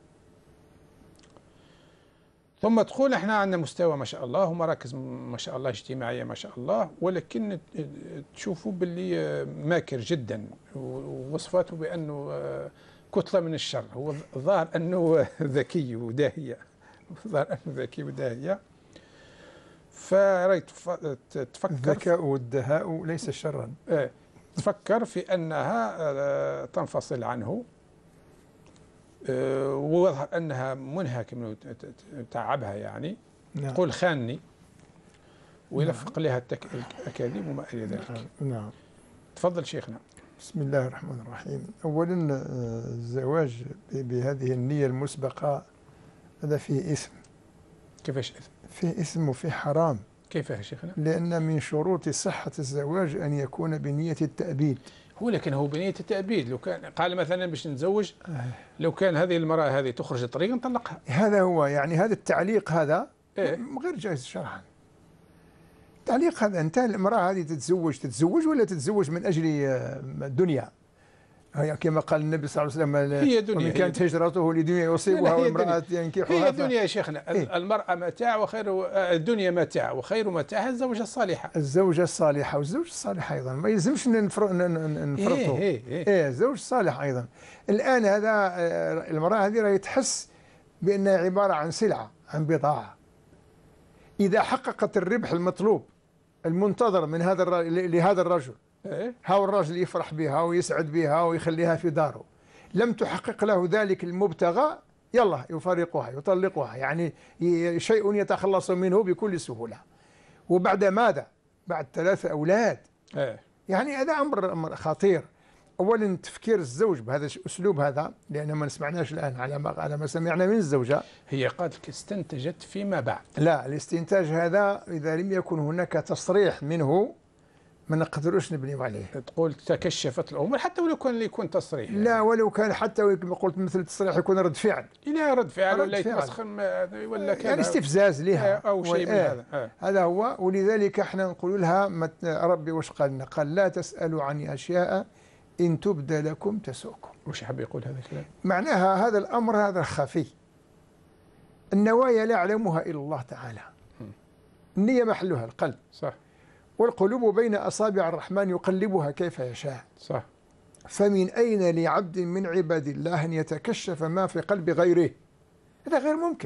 ثم تقول احنا عندنا مستوى ما شاء الله ومراكز ما شاء الله اجتماعيه ما شاء الله، ولكن تشوفوا باللي ماكر جدا ووصفاته بانه كتله من الشر. هو ظاهر انه ذكي وداهيه، فراي تفكر الذكاء والدهاء ليس شرا. تفكر في انها تنفصل عنه، وواضح انها منهكه من تعبها يعني. نعم. تقول خانني ويلفق لها الاكاذيب وما الى ذلك. نعم. تفضل شيخنا. بسم الله الرحمن الرحيم. اولا الزواج بهذه النيه المسبقه هذا فيه اثم. كيفاش اثم؟ فيه اثم وفيه حرام. كيف يا شيخنا؟ لان من شروط صحه الزواج ان يكون بنيه التأبيد. لكن هو بنية التأبيد. لو كان قال مثلا باش نتزوج، لو كان هذه المرأة هذه تخرج الطريق نطلقها. هذا هو يعني هذا التعليق هذا غير جائز شرعا. التعليق هذا انت المرأة هذه تتزوج ولا تتزوج من أجل الدنيا؟ كما قال النبي صلى الله عليه وسلم هي دنيا. ومن كانت هجرته لدنيا يصيبها وامرأة ينكحها. هي دنيا يا شيخنا. المرأة متاع وخير الدنيا متاع وخير متاعها الزوجة الصالحة. الزوجة الصالحة والزوج الصالح أيضا ما يلزمش نفرطوا. الزوج الصالح أيضا. الآن هذا المرأة هذه راهي تحس بأنها عبارة عن سلعة، عن بضاعة. إذا حققت الربح المطلوب المنتظر من لهذا الرجل، هاو الرجل يفرح بها ويسعد بها ويخليها في داره، لم تحقق له ذلك المبتغى، يلا يفارقها يطلقها، يعني شيء يتخلص منه بكل سهولة. وبعد ماذا؟ بعد 3 أولاد. يعني هذا أمر خطير. أولا تفكير الزوج بهذا الأسلوب هذا، لأن ما سمعناش الآن على ما سمعنا من الزوجة. هي قالت لك استنتجت فيما بعد. لا، الاستنتاج هذا إذا لم يكن هناك تصريح منه ما نقدروش نبنيو عليه. تقول تكشفت الأمور حتى ولو كان يكون تصريح يعني. لا، ولو كان حتى كما قلت مثل التصريح يكون رد فعل. لا، رد فعل ولا يتمسخر ولا كذا، يعني استفزاز لها أو شيء من هذا. هذا هو. ولذلك احنا نقول لها ربي واش قال لنا؟ قال لا تسألوا عن أشياء إن تبدى لكم تسؤكم. وش حاب يقول هذا الكلام؟ معناها هذا الأمر هذا خفي، النوايا لا يعلمها إلا الله تعالى. النية محلها القلب. صح. والقلوب بين أصابع الرحمن يقلبها كيف يشاء. صح. فمن أين لعبد من عباد الله أن يتكشف ما في قلب غيره؟ هذا غير ممكن.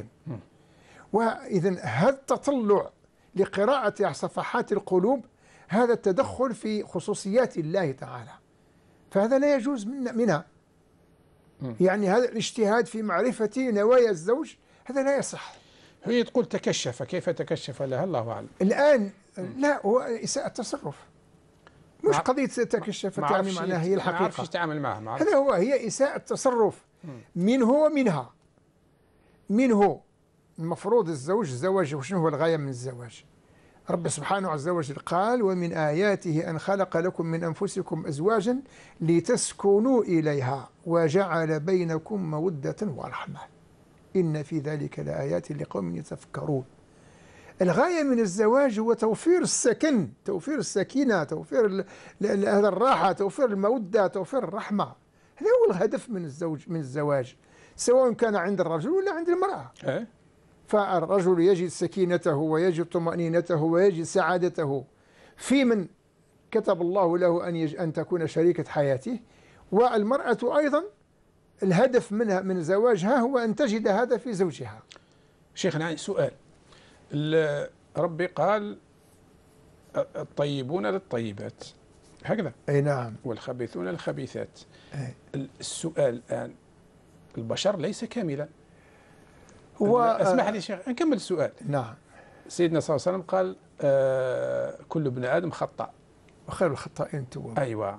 وإذن هذا التطلع لقراءة صفحات القلوب هذا التدخل في خصوصيات الله تعالى، فهذا لا يجوز منها. يعني هذا الاجتهاد في معرفة نوايا الزوج هذا لا يصح. هي تقول تكشف، كيف تكشف لها الله أعلم. الآن لا، هو إساءة تصرف، مش قضية تكشفت يعني معناها هي الحقيقة. ما عرفش يتعامل معها. هذا هو، هي إساءة تصرف منه ومنها. منه المفروض الزواج وشنو هو الغاية من الزواج؟ رب سبحانه عز وجل قال ومن آياته أن خلق لكم من أنفسكم أزواجا لتسكنوا إليها وجعل بينكم مودة ورحمة إن في ذلك لآيات لقوم يتفكرون. الغاية من الزواج هو توفير السكن، توفير السكينة، توفير هذا الراحة، توفير المودة، توفير الرحمة. هذا هو الهدف من الزواج سواء كان عند الرجل ولا عند المرأة. فالرجل يجد سكينته ويجد طمأنينته ويجد سعادته في من كتب الله له أن تكون شريكة حياته، والمرأة أيضا الهدف منها من زواجها هو أن تجد هذا في زوجها. شيخنا سؤال، ربي قال الطيبون للطيبات هكذا، أي نعم، والخبيثون للخبيثات. السؤال الآن، البشر ليس كاملا. هو اسمح لي شيخ نكمل السؤال. نعم. سيدنا صلى الله عليه وسلم قال كل ابن آدم خطأ وخير الخطائين التوابون. أيوة.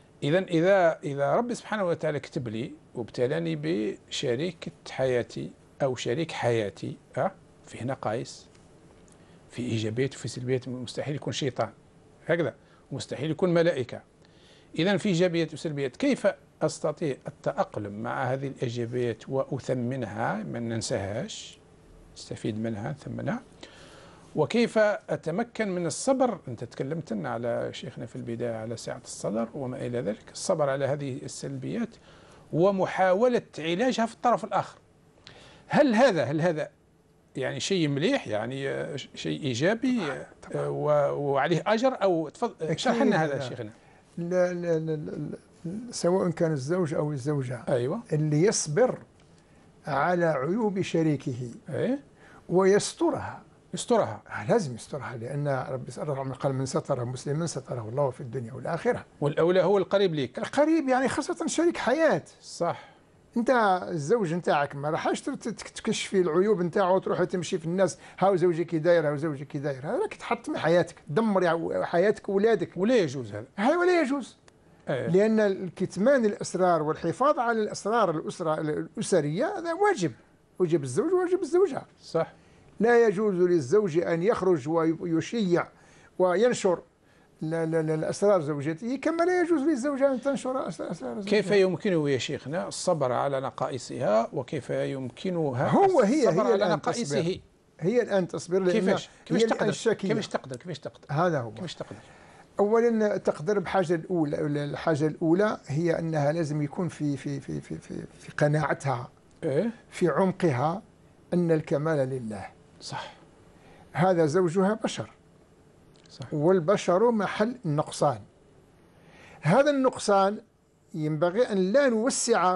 إذا ربي سبحانه وتعالى كتب لي وابتلاني بشريكة حياتي أو شريك حياتي فيه نقائص، في إيجابيات وفي سلبيات، مستحيل يكون شيطان هكذا، مستحيل يكون ملائكة. إذا في إيجابيات وسلبيات، كيف أستطيع التأقلم مع هذه الإيجابيات وأثمنها، ما ننساهاش، استفيد منها ثمنها، وكيف أتمكن من الصبر؟ أنت تكلمت لنا على شيخنا في البداية على سعة الصدر وما إلى ذلك، الصبر على هذه السلبيات ومحاولة علاجها في الطرف الآخر. هل هذا يعني شيء مليح، يعني شيء إيجابي وعليه أجر؟ أو اشرح لنا هذا شيخنا. لا سواء كان الزوج أو الزوجة، أيوة، اللي يصبر على عيوب شريكه ويسترها، لازم يسترها، لأن ربي قال من ستر مسلما ستره الله في الدنيا والآخرة. والأولى هو القريب ليك، القريب يعني خاصة شريك حياة. صح. انت الزوج نتاعك ما راحش تكشفي العيوب نتاعو وتروح تمشي في الناس هاو زوجك كي داير، هاو زوجك كي داير، هذا راك تحط من حياتك، تدمر حياتك وولادك، ولا يجوز هذا ولا يجوز. لأن الكتمان الأسرار والحفاظ على الأسرار الأسرية هذا واجب الزوج وواجب الزوجة. صح. لا يجوز للزوج أن يخرج ويشيع وينشر الأسرار زوجته، كما لا يجوز للزوجة أن تنشر أسرار زوجها. كيف يمكنه يا شيخنا الصبر على نقائصها، وكيف يمكنها الصبر على نقائصه؟ هي الآن تصبر. كيفاش تقدر؟ هذا هو. كيفاش تقدر؟ أولا تقدر بحاجة الأولى، الحاجة الأولى هي أنها لازم يكون في قناعتها، في عمقها، أن الكمال لله. صح. هذا زوجها بشر. صح. والبشر محل النقصان. هذا النقصان ينبغي أن لا نوسع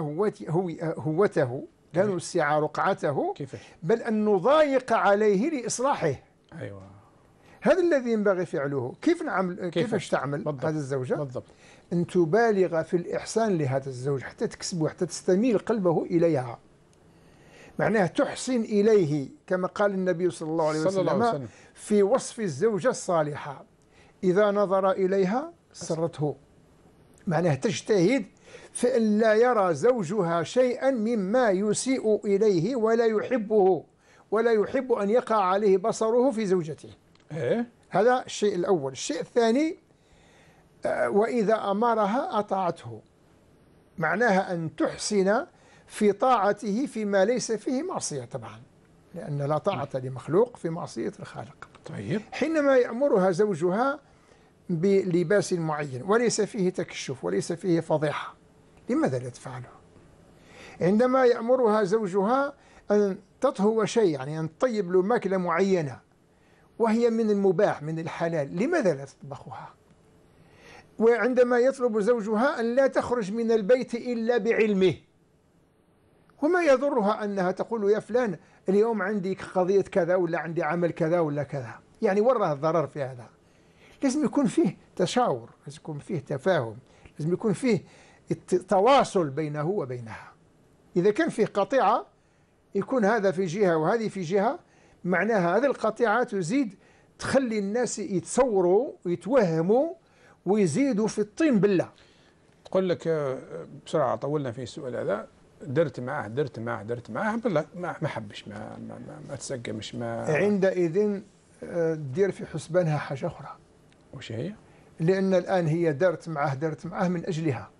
هوته، لا نوسع رقعته، كيفاش؟ بل أن نضايق عليه لإصلاحه. أيوة. هذا الذي ينبغي فعله. كيف نعمل؟ كيفاش تعمل هذه الزوجة؟ بالضبط. أن تبالغ في الإحسان لهذا الزوج حتى تكسبه، حتى تستميل قلبه إليها. معناه تحسن إليه كما قال النبي صلى الله عليه وسلم في وصف الزوجة الصالحة: إذا نظر إليها سرته. معناه تجتهد فإن لا يرى زوجها شيئا مما يسيء إليه ولا يحبه، ولا يحب أن يقع عليه بصره في زوجته. هذا الشيء الأول. الشيء الثاني: وإذا أمرها أطاعته. معناها أن تحسن في طاعته فيما ليس فيه معصية طبعا، لأن لا طاعة لمخلوق في معصية الخالق. طيب. حينما يأمرها زوجها بلباس معين وليس فيه تكشف وليس فيه فضيحة، لماذا لا تفعله؟ عندما يأمرها زوجها أن تطهو شيء، يعني أن تطيب له ماكلة معينة وهي من المباح من الحلال، لماذا لا تطبخها؟ وعندما يطلب زوجها أن لا تخرج من البيت إلا بعلمه، وما يضرها أنها تقول: يا فلان اليوم عندي قضية كذا، ولا عندي عمل كذا ولا كذا. يعني وراه الضرر في هذا. لازم يكون فيه تشاور، لازم يكون فيه تفاهم، لازم يكون فيه تواصل بينه وبينها. إذا كان فيه قطيعة يكون هذا في جهة وهذه في جهة، معناها هذه القطيعة تزيد تخلي الناس يتصوروا ويتوهموا ويزيدوا في الطين بالله. تقول لك بسرعة طولنا في السؤال هذا، درت معاه بالله ما حبش، ما تسقمش، ما عندئذ دير في حسبانها حاجة أخرى. وش هي؟ لأن الآن هي درت معاه من أجلها،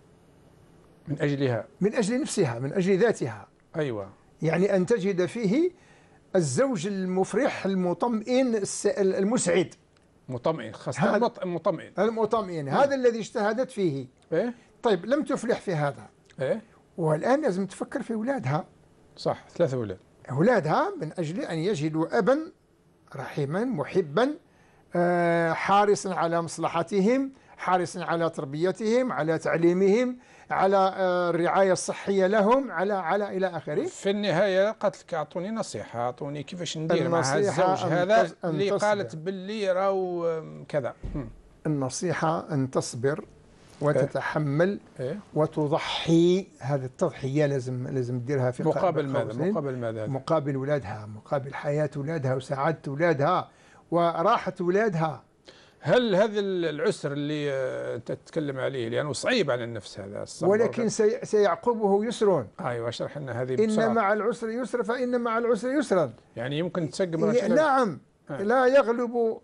من أجل نفسها، من أجل ذاتها. أيوة. يعني أن تجد فيه الزوج المفرح المطمئن المسعد. مطمئن، خاصة المطمئن. هذا الذي اجتهدت فيه. إيه؟ طيب لم تفلح في هذا. إيه؟ والآن لازم تفكر في أولادها. صح، 3 أولاد. أولادها من أجل أن يجدوا أبا رحيما محبا حارصا على مصلحتهم، حارصا على تربيتهم، على تعليمهم، على الرعاية الصحية لهم، على إلى آخره. في النهاية قالت لك: أعطوني نصيحة، أعطوني كيفاش ندير مع الزوج هذا اللي قالت باللي راهو كذا. النصيحة أن تصبر وتتحمل وتضحي. هذه التضحية لازم تديرها في مقابل ماذا؟ مقابل أولادها، مقابل حياة أولادها وسعادة أولادها وراحة أولادها. هل هذا العسر اللي أنت تتكلم عليه لأنه صعيب على النفس هذا الصبر، ولكن سيعقبه يسر. أيوة، اشرح لنا هذه بسرعة. إن مع العسر يسر فإن مع العسر يسرا. يعني يمكن تسقم. نعم. لا يغلب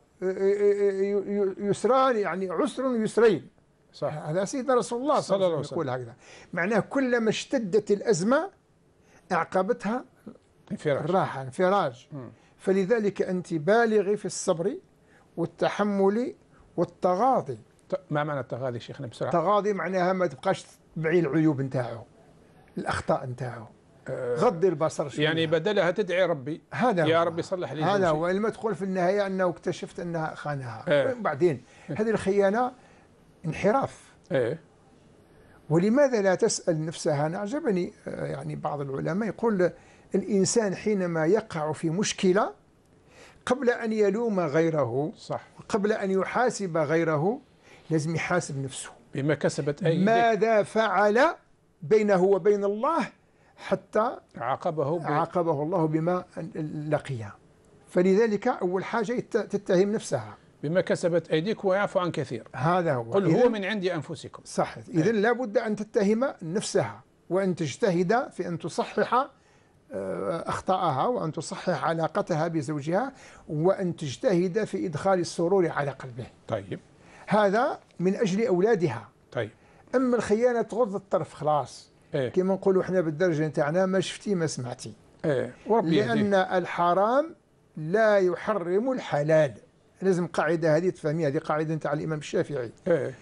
يسران، يعني عسر يسرين. صح. هذا سيدنا رسول الله صلى الله عليه وسلم يقول هكذا. معناه كلما اشتدت الأزمة أعقبتها الراحة، انفراج. فلذلك أنت بالغي في الصبر والتحمل والتغاضي. ما معنى التغاضي شيخنا بسرعة؟ التغاضي معناها ما تبقاش تبعي العيوب نتاعو، الأخطاء نتاعو. غض البصر شوية. يعني بدلها تدعي ربي، هذا يا ربي صلح لي. هذا هو. لما تقول في النهاية أنه اكتشفت أنها خانها. بعدين هذه الخيانة انحراف. ولماذا لا تسأل نفسها؟ أنا أعجبني يعني بعض العلماء يقول: الإنسان حينما يقع في مشكلة قبل أن يلوم غيره، صح، قبل أن يحاسب غيره، لازم يحاسب نفسه بما كسبت أيديه، ماذا فعل بينه وبين الله حتى عاقبه الله بما لقيه. فلذلك أول حاجة تتهم نفسها. بما كسبت أيديك ويعفو عن كثير. هذا هو. قل هو من عند أنفسكم. صح. إذن لا بد أن تتهم نفسها وأن تجتهد في أن تصحح أخطاءها، وأن تصحح علاقتها بزوجها، وأن تجتهد في إدخال السرور على قلبه. طيب. هذا من أجل أولادها. طيب. أما الخيانة تغض الطرف خلاص. كما نقولوا احنا بالدرجة نتاعنا: ما شفتي ما سمعتي. لأن الحرام لا يحرم الحلال. لازم قاعدة هذه تفهميها، هذه قاعدة نتاع الإمام الشافعي.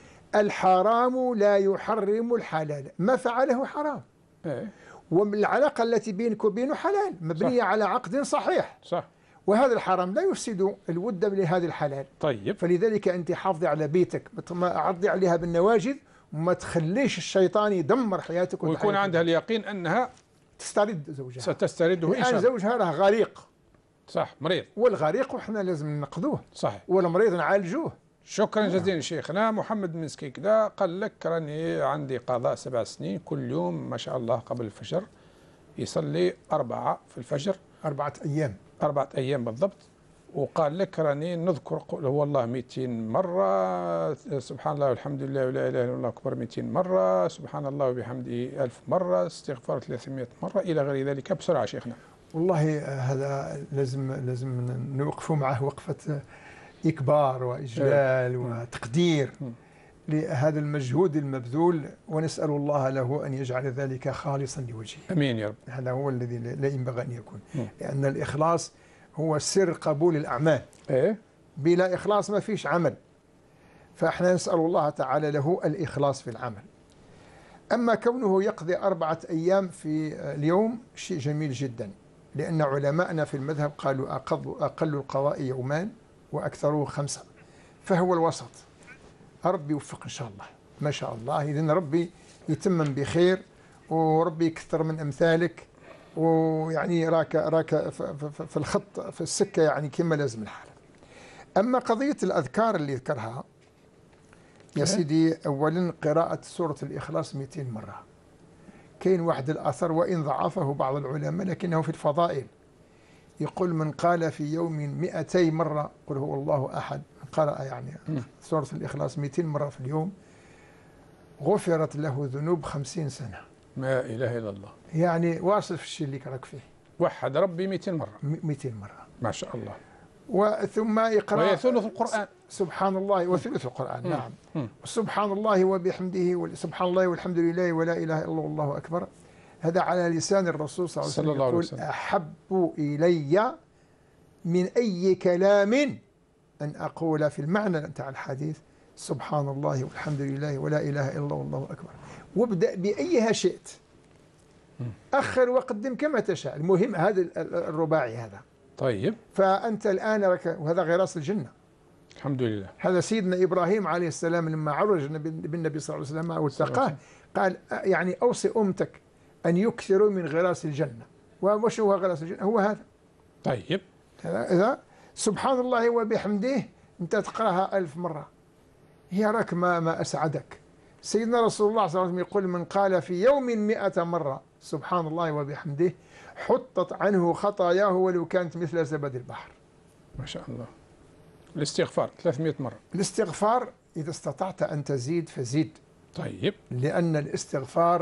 الحرام لا يحرم الحلال، ما فعله حرام. والعلاقة التي بينك وبينه حلال، مبنية على عقد صحيح. صح. وهذا الحرام لا يفسد الود لهذا الحلال. طيب. فلذلك أنت حافظي على بيتك، ما عضي عليها بالنواجذ، وما تخليش الشيطان يدمر حياتك. ويكون عندها اليقين أنها تسترد زوجها. ستسترده إن شاء الله. الآن زوجها راه غريق صح مريض، والغريق وحنا لازم ننقذوه، صحيح، والمريض نعالجوه. شكرا جزيلا شيخنا محمد من سكيكدا. قال لك راني عندي قضاء 7 سنين، كل يوم ما شاء الله قبل الفجر يصلي 4 في الفجر، 4 أيام، 4 أيام بالضبط. وقال لك راني نذكر قل هو الله 200 مرة، سبحان الله والحمد لله ولا إله إلا الله أكبر 200 مرة، سبحان الله وبحمده 1000 مرة، استغفار 300 مرة إلى غير ذلك. بسرعة شيخنا. والله هذا لازم نوقفوا معه وقفة إكبار وإجلال وتقدير لهذا المجهود المبذول، ونسأل الله له أن يجعل ذلك خالصا لوجهه. أمين يا رب. هذا هو الذي لا ينبغي أن يكون، لأن الإخلاص هو سر قبول الأعمال. بلا إخلاص ما فيش عمل، فإحنا نسأل الله تعالى له الإخلاص في العمل. أما كونه يقضي 4 أيام في اليوم شيء جميل جدا، لأن علماءنا في المذهب قالوا أقل القضاء يومان وأكثره 5، فهو الوسط. ربي يوفق إن شاء الله، ما شاء الله. إذن ربي يتمم بخير، وربي يكثر من أمثالك، ويعني راك في الخط في السكة يعني كما لازم الحال. أما قضية الأذكار اللي ذكرها يا سيدي، أولا قراءة سورة الإخلاص 200 مرة. كاين واحد الأثر وإن ضعفه بعض العلماء لكنه في الفضائل، يقول من قال في يوم 200 مرة قل هو الله أحد، قرأ يعني سورة الإخلاص 200 مرة في اليوم، غفرت له ذنوب 50 سنة. ما إله إلا الله. يعني واصل في الشيء اللي راك فيه. وحد ربي 200 مرة. 200 مرة ما شاء الله. وثم يقرأ وهي ثلث القرآن. سبحان الله وثلث القرآن. نعم. سبحان الله وبحمده، سبحان الله والحمد لله ولا إله إلا الله والله أكبر. هذا على لسان الرسول صلى الله عليه وسلم. يقول أحب إلي من أي كلام أن أقول في المعنى بتاع الحديث سبحان الله والحمد لله ولا إله إلا الله والله أكبر. وابدأ بأيها شئت، أخر وقدم كما تشاء، المهم هذا الرباعي هذا. طيب. فأنت الآن وهذا غراس الجنة. الحمد لله. هذا سيدنا إبراهيم عليه السلام لما عرج بالنبي صلى الله عليه وسلم والتقاه قال يعني أوصي أمتك أن يكثروا من غراس الجنة. وش هو غراس الجنة؟ هو هذا. طيب. إذا سبحان الله وبحمده أنت تقرأها 1000 مرة، هي راك ما أسعدك. سيدنا رسول الله صلى الله عليه وسلم يقول من قال في يوم 100 مرة سبحان الله وبحمده حطت عنه خطاياه ولو كانت مثل زبد البحر. ما شاء الله. الاستغفار 300 مرة. الاستغفار إذا استطعت أن تزيد فزيد. طيب. لأن الاستغفار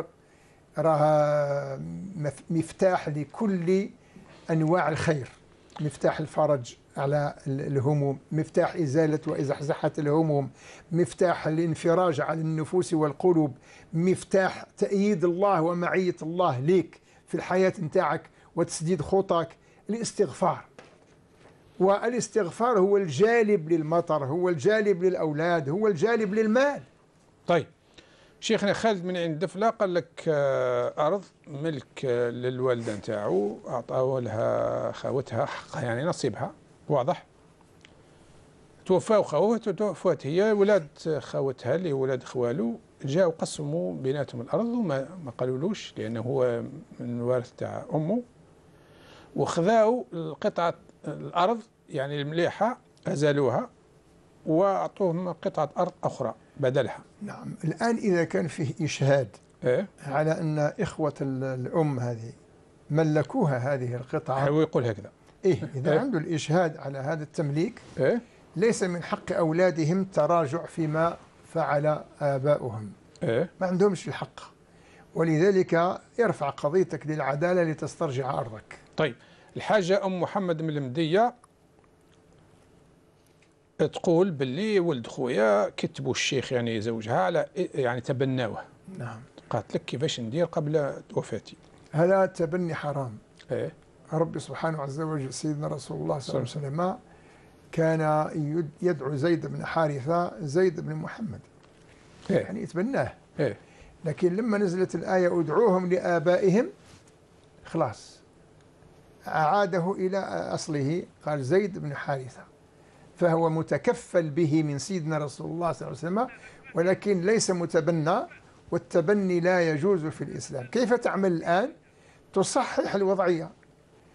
راها مفتاح لكل أنواع الخير، مفتاح الفرج على الهموم، مفتاح إزالة وإزحزحة الهموم، مفتاح الانفراج على النفوس والقلوب، مفتاح تأييد الله ومعية الله ليك في الحياة نتاعك وتسديد خطاك. الاستغفار، والاستغفار هو الجالب للمطر، هو الجالب للأولاد، هو الجالب للمال. طيب شيخنا خالد من عند دفلة قال لك أرض ملك للوالدة نتاعو، أعطاه لها خاوتها حقها يعني نصيبها، واضح؟ توفاو توفات هي، ولاد خاوتها اللي ولاد خوالو جاءوا قسموا بيناتهم الأرض وما قالولوش لأنه هو من الوارث تاع أمه، وخذاو قطعة الأرض يعني المليحة أزالوها وأعطوهم قطعة أرض أخرى بدلها. نعم. الآن إذا كان فيه إشهاد على أن إخوة الأم هذه ملكوها هذه القطعة، هو يقول هكذا. إذا عنده الإشهاد على هذا التمليك ليس من حق أولادهم تراجع فيما فعل آباؤهم. ما عندهمش الحق، ولذلك يرفع قضيتك للعدالة لتسترجع أرضك. طيب الحاجة أم محمد من المدية تقول باللي ولد خويا كتبوا الشيخ يعني زوجها على يعني تبناوه. نعم. قالت لك كيفاش ندير قبل وفاتي؟ هذا تبني حرام. ربي سبحانه عز وجل سيدنا رسول الله صلى الله عليه وسلم كان يدعو زيد بن حارثة زيد بن محمد، يعني يتبناه. لكن لما نزلت الآية ادعوهم لآبائهم خلاص أعاده إلى أصله، قال زيد بن حارثة، فهو متكفل به من سيدنا رسول الله صلى الله عليه وسلم، ولكن ليس متبنى، والتبني لا يجوز في الإسلام. كيف تعمل الآن؟ تصحح الوضعية،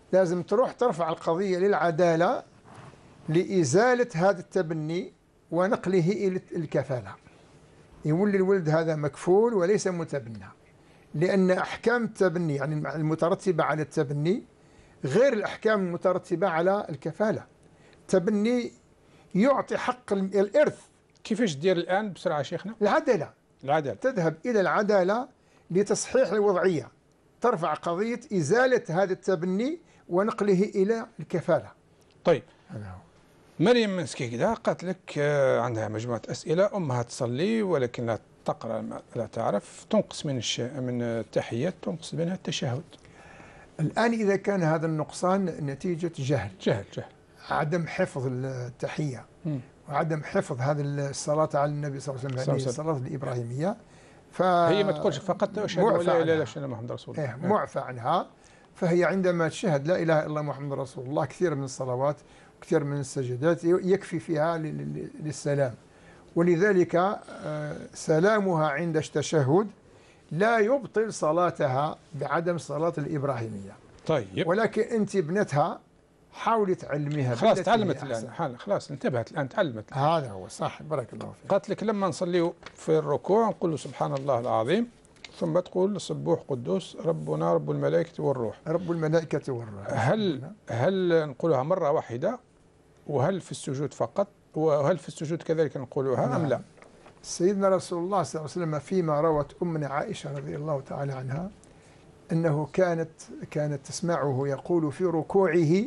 لازم تروح ترفع القضية للعدالة لإزالة هذا التبني ونقله إلى الكفالة، يولي الولد هذا مكفول وليس متبنى، لأن أحكام التبني يعني المترتبة على التبني غير الأحكام المترتبة على الكفالة. التبني يعطي حق الإرث. كيفاش دير الآن بسرعة شيخنا؟ العدالة تذهب إلى العدالة لتصحيح الوضعية، ترفع قضية إزالة هذا التبني ونقله إلى الكفالة. طيب مريم من سكيكدا قالت لك عندها مجموعة أسئلة، أمها تصلي ولكن لا تقرأ، لا تعرف، تنقص من التحيات، تنقص منها التشهد. الآن إذا كان هذا النقصان نتيجة جهل عدم حفظ التحية وعدم حفظ هذه الصلاة على النبي صلى الله عليه وسلم، يعني الصلاة الإبراهيمية، هي ما تقولش فقط أشهد أن لا إله إلا الله محمد رسول الله، معفى عنها. فهي عندما تشهد لا إله إلا الله محمد رسول الله كثير من الصلوات وكثير من السجدات يكفي فيها للسلام، ولذلك سلامها عند التشهد لا يبطل صلاتها بعدم صلاة الإبراهيمية. طيب ولكن أنت ابنتها حاولي تعلميها، خلاص تعلمت الآن، خلاص انتبهت الآن، تعلمت. هذا هو صح، بارك الله فيك. قالت لك لما نصلي في الركوع نقول له سبحان الله العظيم، ثم تقول سبوح قدوس ربنا رب الملائكة والروح. رب الملائكة والروح. هل نقولها مرة واحدة؟ وهل في السجود فقط؟ وهل في السجود كذلك نقولها أم لا؟ سيدنا رسول الله صلى الله عليه وسلم فيما روت أمنا عائشة رضي الله تعالى عنها أنه كانت تسمعه يقول في ركوعه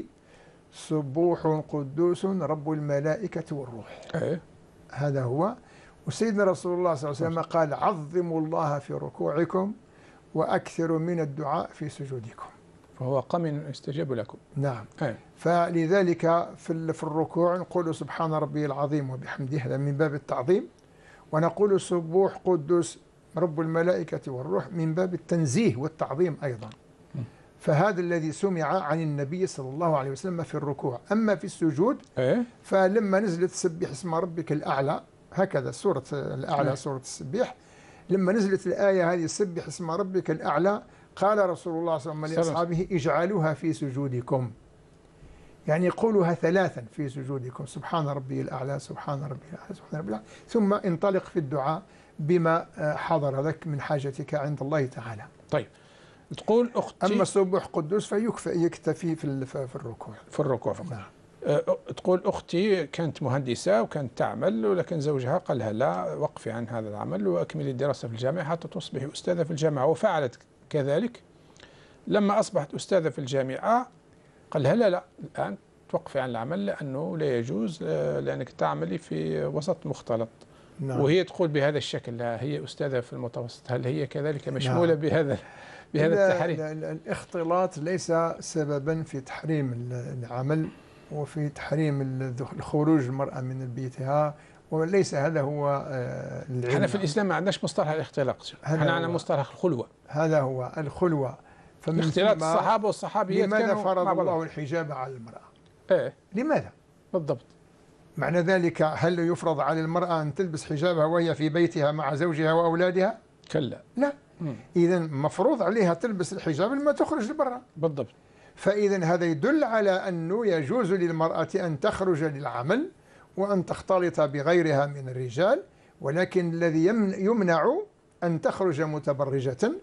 سبوح قدوس رب الملائكة والروح. هذا هو. وسيدنا رسول الله صلى الله عليه وسلم قال عظموا الله في ركوعكم وأكثروا من الدعاء في سجودكم، فهو قمن يستجاب لكم. نعم. فلذلك في الركوع نقول سبحان ربي العظيم وبحمده، هذا من باب التعظيم، ونقول سبوح قدوس رب الملائكة والروح من باب التنزيه والتعظيم أيضا. فهذا الذي سمع عن النبي صلى الله عليه وسلم في الركوع. أما في السجود فلما نزلت سبح اسم ربك الأعلى، هكذا سورة الأعلى سورة السبيح، لما نزلت الآية هذه سبح اسم ربك الأعلى قال رسول الله صلى الله عليه وسلم لأصحابه اجعلوها في سجودكم، يعني قولها ثلاثا في سجودكم، سبحان ربي الأعلى سبحان ربي الأعلى سبحان ربي الأعلى، ثم انطلق في الدعاء بما حضر لك من حاجتك عند الله تعالى. طيب تقول أختي أما سبوح قدوس فيكتفي في الركوع. في الركوع فقط. نعم. تقول أختي كانت مهندسة وكانت تعمل، ولكن زوجها قال لها لا، وقفي عن هذا العمل وأكملي الدراسة في الجامعة حتى تصبحي أستاذة في الجامعة، وفعلت كذلك. لما أصبحت أستاذة في الجامعة قال لها لا الآن توقفي عن العمل لأنه لا يجوز، لأنك تعملي في وسط مختلط. نعم. وهي تقول بهذا الشكل، لا هي أستاذة في المتوسط، هل هي كذلك مشمولة؟ نعم. بهذا التحريم؟ الاختلاط ليس سببا في تحريم العمل وفي تحريم الخروج المرأة من بيتها، وليس هذا هو العلم. احنا في الإسلام ما عندناش مصطلح الاختلاط، احنا عندنا مصطلح الخلوة. هذا هو الخلوة. اختلاط الصحابة والصحابيات لماذا فرض الله الحجاب على المرأة؟ لماذا؟ بالضبط. معنى ذلك هل يفرض على المرأة أن تلبس حجابها وهي في بيتها مع زوجها وأولادها؟ كلا. لا. إذا مفروض عليها تلبس الحجاب لما تخرج لبرا. بالضبط. فإذا هذا يدل على أنه يجوز للمرأة أن تخرج للعمل وأن تختلط بغيرها من الرجال، ولكن الذي يمنع أن تخرج متبرجة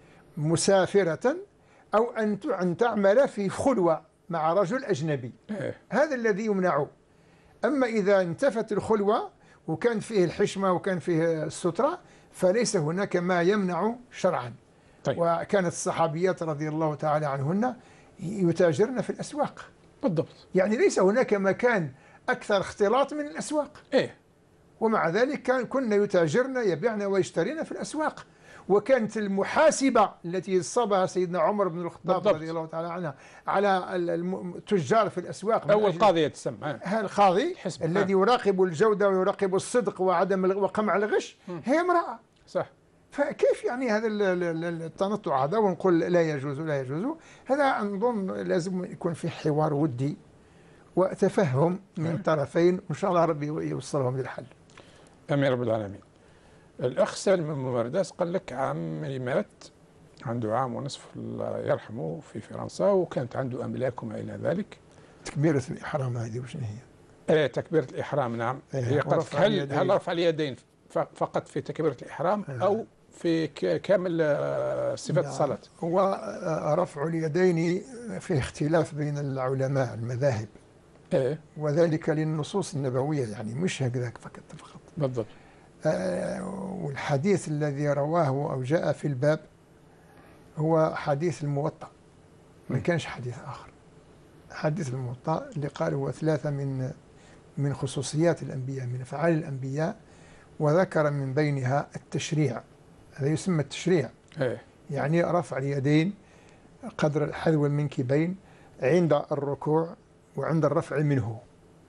مسافرة أو أن تعمل في خلوة مع رجل أجنبي. هذا الذي يمنع. أما إذا انتفت الخلوة وكان فيه الحشمة وكان فيه السترة فليس هناك ما يمنع شرعا. طيب. وكانت الصحابيات رضي الله تعالى عنهن يتاجرن في الأسواق. بالضبط. يعني ليس هناك مكان أكثر اختلاط من الأسواق. ومع ذلك كن يتاجرن، يبيعن ويشترين في الأسواق. وكانت المحاسبة التي صبها سيدنا عمر بن الخطاب رضي الله تعالى عنه على التجار في الأسواق، أول قاضي يتسمى القاضي الذي يراقب الجودة ويراقب الصدق وقمع الغش، هي امرأة. صح. فكيف يعني هذا التنطع هذا ونقول لا يجوز لا يجوز؟ هذا أظن لازم يكون في حوار ودي وتفهم من طرفين، وإن شاء الله ربي يوصلهم للحل. آمين رب العالمين. الأخ سالم من مرداس قال لك عمي مات عنده عام ونصف الله يرحمه في فرنسا، وكانت عنده أملاك وما إلى ذلك. تكبيرة الإحرام هذه وش هي؟ تكبيرة الإحرام نعم. هي هل رفع اليدين فقط في تكبيرة الإحرام أو في كامل صفة الصلاة؟ هو رفع اليدين فيه اختلاف بين العلماء المذاهب، وذلك للنصوص النبوية، يعني مش هكذاك فقط. بالضبط. والحديث الذي رواه أو جاء في الباب هو حديث الموطأ، ما كانش حديث آخر. حديث الموطأ اللي قال هو 3 من خصوصيات الأنبياء، من أفعال الأنبياء، وذكر من بينها التشريع. هذا يسمى التشريع. يعني رفع اليدين قدر حذو المنكبين عند الركوع وعند الرفع منه،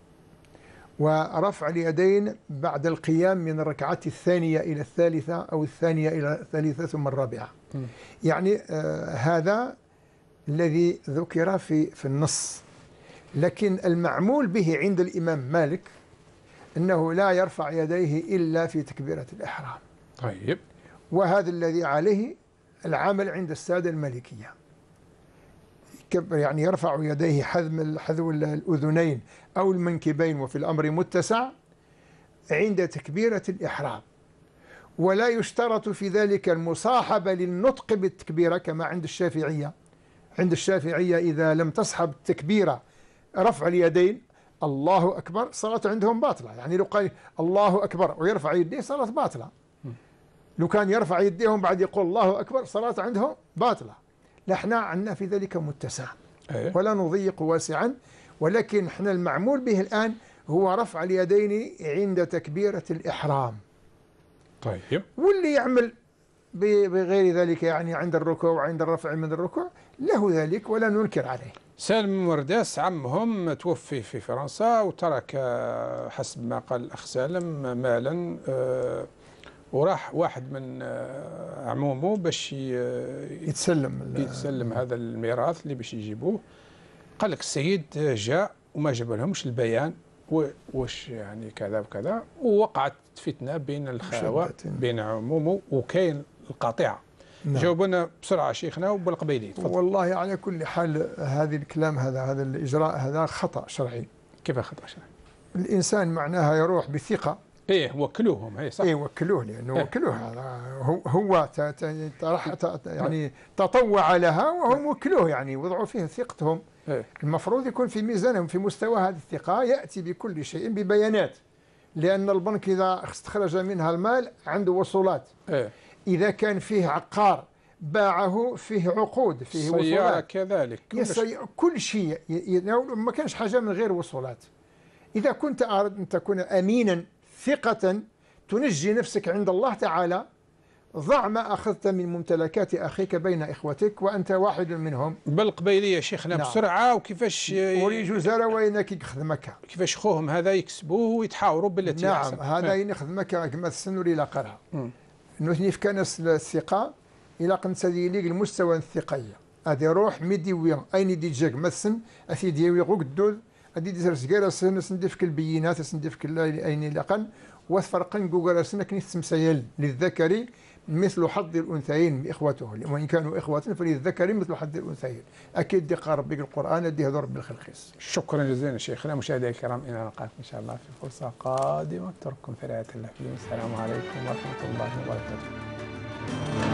ورفع اليدين بعد القيام من الركعة الثانية إلى الثالثة أو الثانية إلى الثالثة ثم الرابعة. يعني هذا الذي ذكر في النص. لكن المعمول به عند الإمام مالك أنه لا يرفع يديه إلا في تكبيرة الإحرام. طيب. وهذا الذي عليه العمل عند السادة المالكية، يعني يرفع يديه حذو الأذنين أو المنكبين، وفي الأمر متسع عند تكبيرة الإحرام، ولا يشترط في ذلك المصاحبة للنطق بالتكبيرة كما عند الشافعية. عند الشافعية إذا لم تصحب التكبيرة رفع اليدين الله أكبر، صلاة عندهم باطلة. يعني لو قال الله أكبر ويرفع يديه صلاة باطلة. لو كان يرفع يديهم بعد يقول الله أكبر صلاة عندهم باطلة. نحن عندنا في ذلك متسع ولا نضيق واسعا، ولكن احنا المعمول به الآن هو رفع اليدين عند تكبيرة الإحرام. طيب. واللي يعمل بغير ذلك يعني عند الركوع وعند الرفع من الركوع له ذلك ولا ننكر عليه. سالم ورداس عمهم توفي في فرنسا وترك حسب ما قال الأخ سالم مالا، وراح واحد من عمومه باش يتسلم هذا الميراث اللي باش يجيبوه. قال لك السيد جاء وما جاب لهمش البيان واش يعني كذا وكذا، ووقعت فتنة بين الخاوة بين عمومه وكاين القاطعة. نعم. جاوبنا بسرعة شيخنا وبالقبيلي. والله على كل حال هذه الكلام هذا الإجراء هذا خطأ شرعي. كيف خطأ شرعي؟ الإنسان معناها يروح بثقة. وكلوهم صح. وكلوه لأنه وكلوه هذا هو يعني تطوع لها وهم وكلوه، يعني وضعوا فيه ثقتهم. المفروض يكون في ميزانهم في مستوى هذه الثقة، يأتي بكل شيء ببيانات، لأن البنك إذا استخرج منها المال عنده وصولات. إذا كان فيه عقار باعه فيه عقود، فيه وصولات كذلك كل شيء. ما كانش حاجة من غير وصولات. إذا كنت أرد أن تكون أمينا ثقة تنجي نفسك عند الله تعالى، ضع ما أخذت من ممتلكات أخيك بين إخوتك وأنت واحد منهم. بالقبيلية شيخنا. نعم. بسرعة. وكيفاش وريجو زارا وينك يخدمك، كيفاش خوهم هذا يكسبوه ويتحاوروا بالتي نعم أحسن. هذا يخدمك كما تسنوا لي قرها إنه كان الثقة إلى قنت ليك المستوى الثقية هذه روح ميديويا أين دي جاك مثلا أثي ديوي غوك الدود أدي دي سرسجارة سندفك البينات سندفك أين لقن وفرقن جوجل سنك نستمسيل للذكر مثل حظ الأنثيين بإخوته، وإن كانوا إخوة فللذكر مثل حظ الأنثيين. أكيد دي قارب بك القرآن دي هذور بالخلقيس. شكرا جزيلا شيخنا. مشاهدينا الكرام إلى نلقاكم إن شاء الله في فرصة قادمة. أترككم في رعاية الله. السلام عليكم ورحمة الله وبركاته.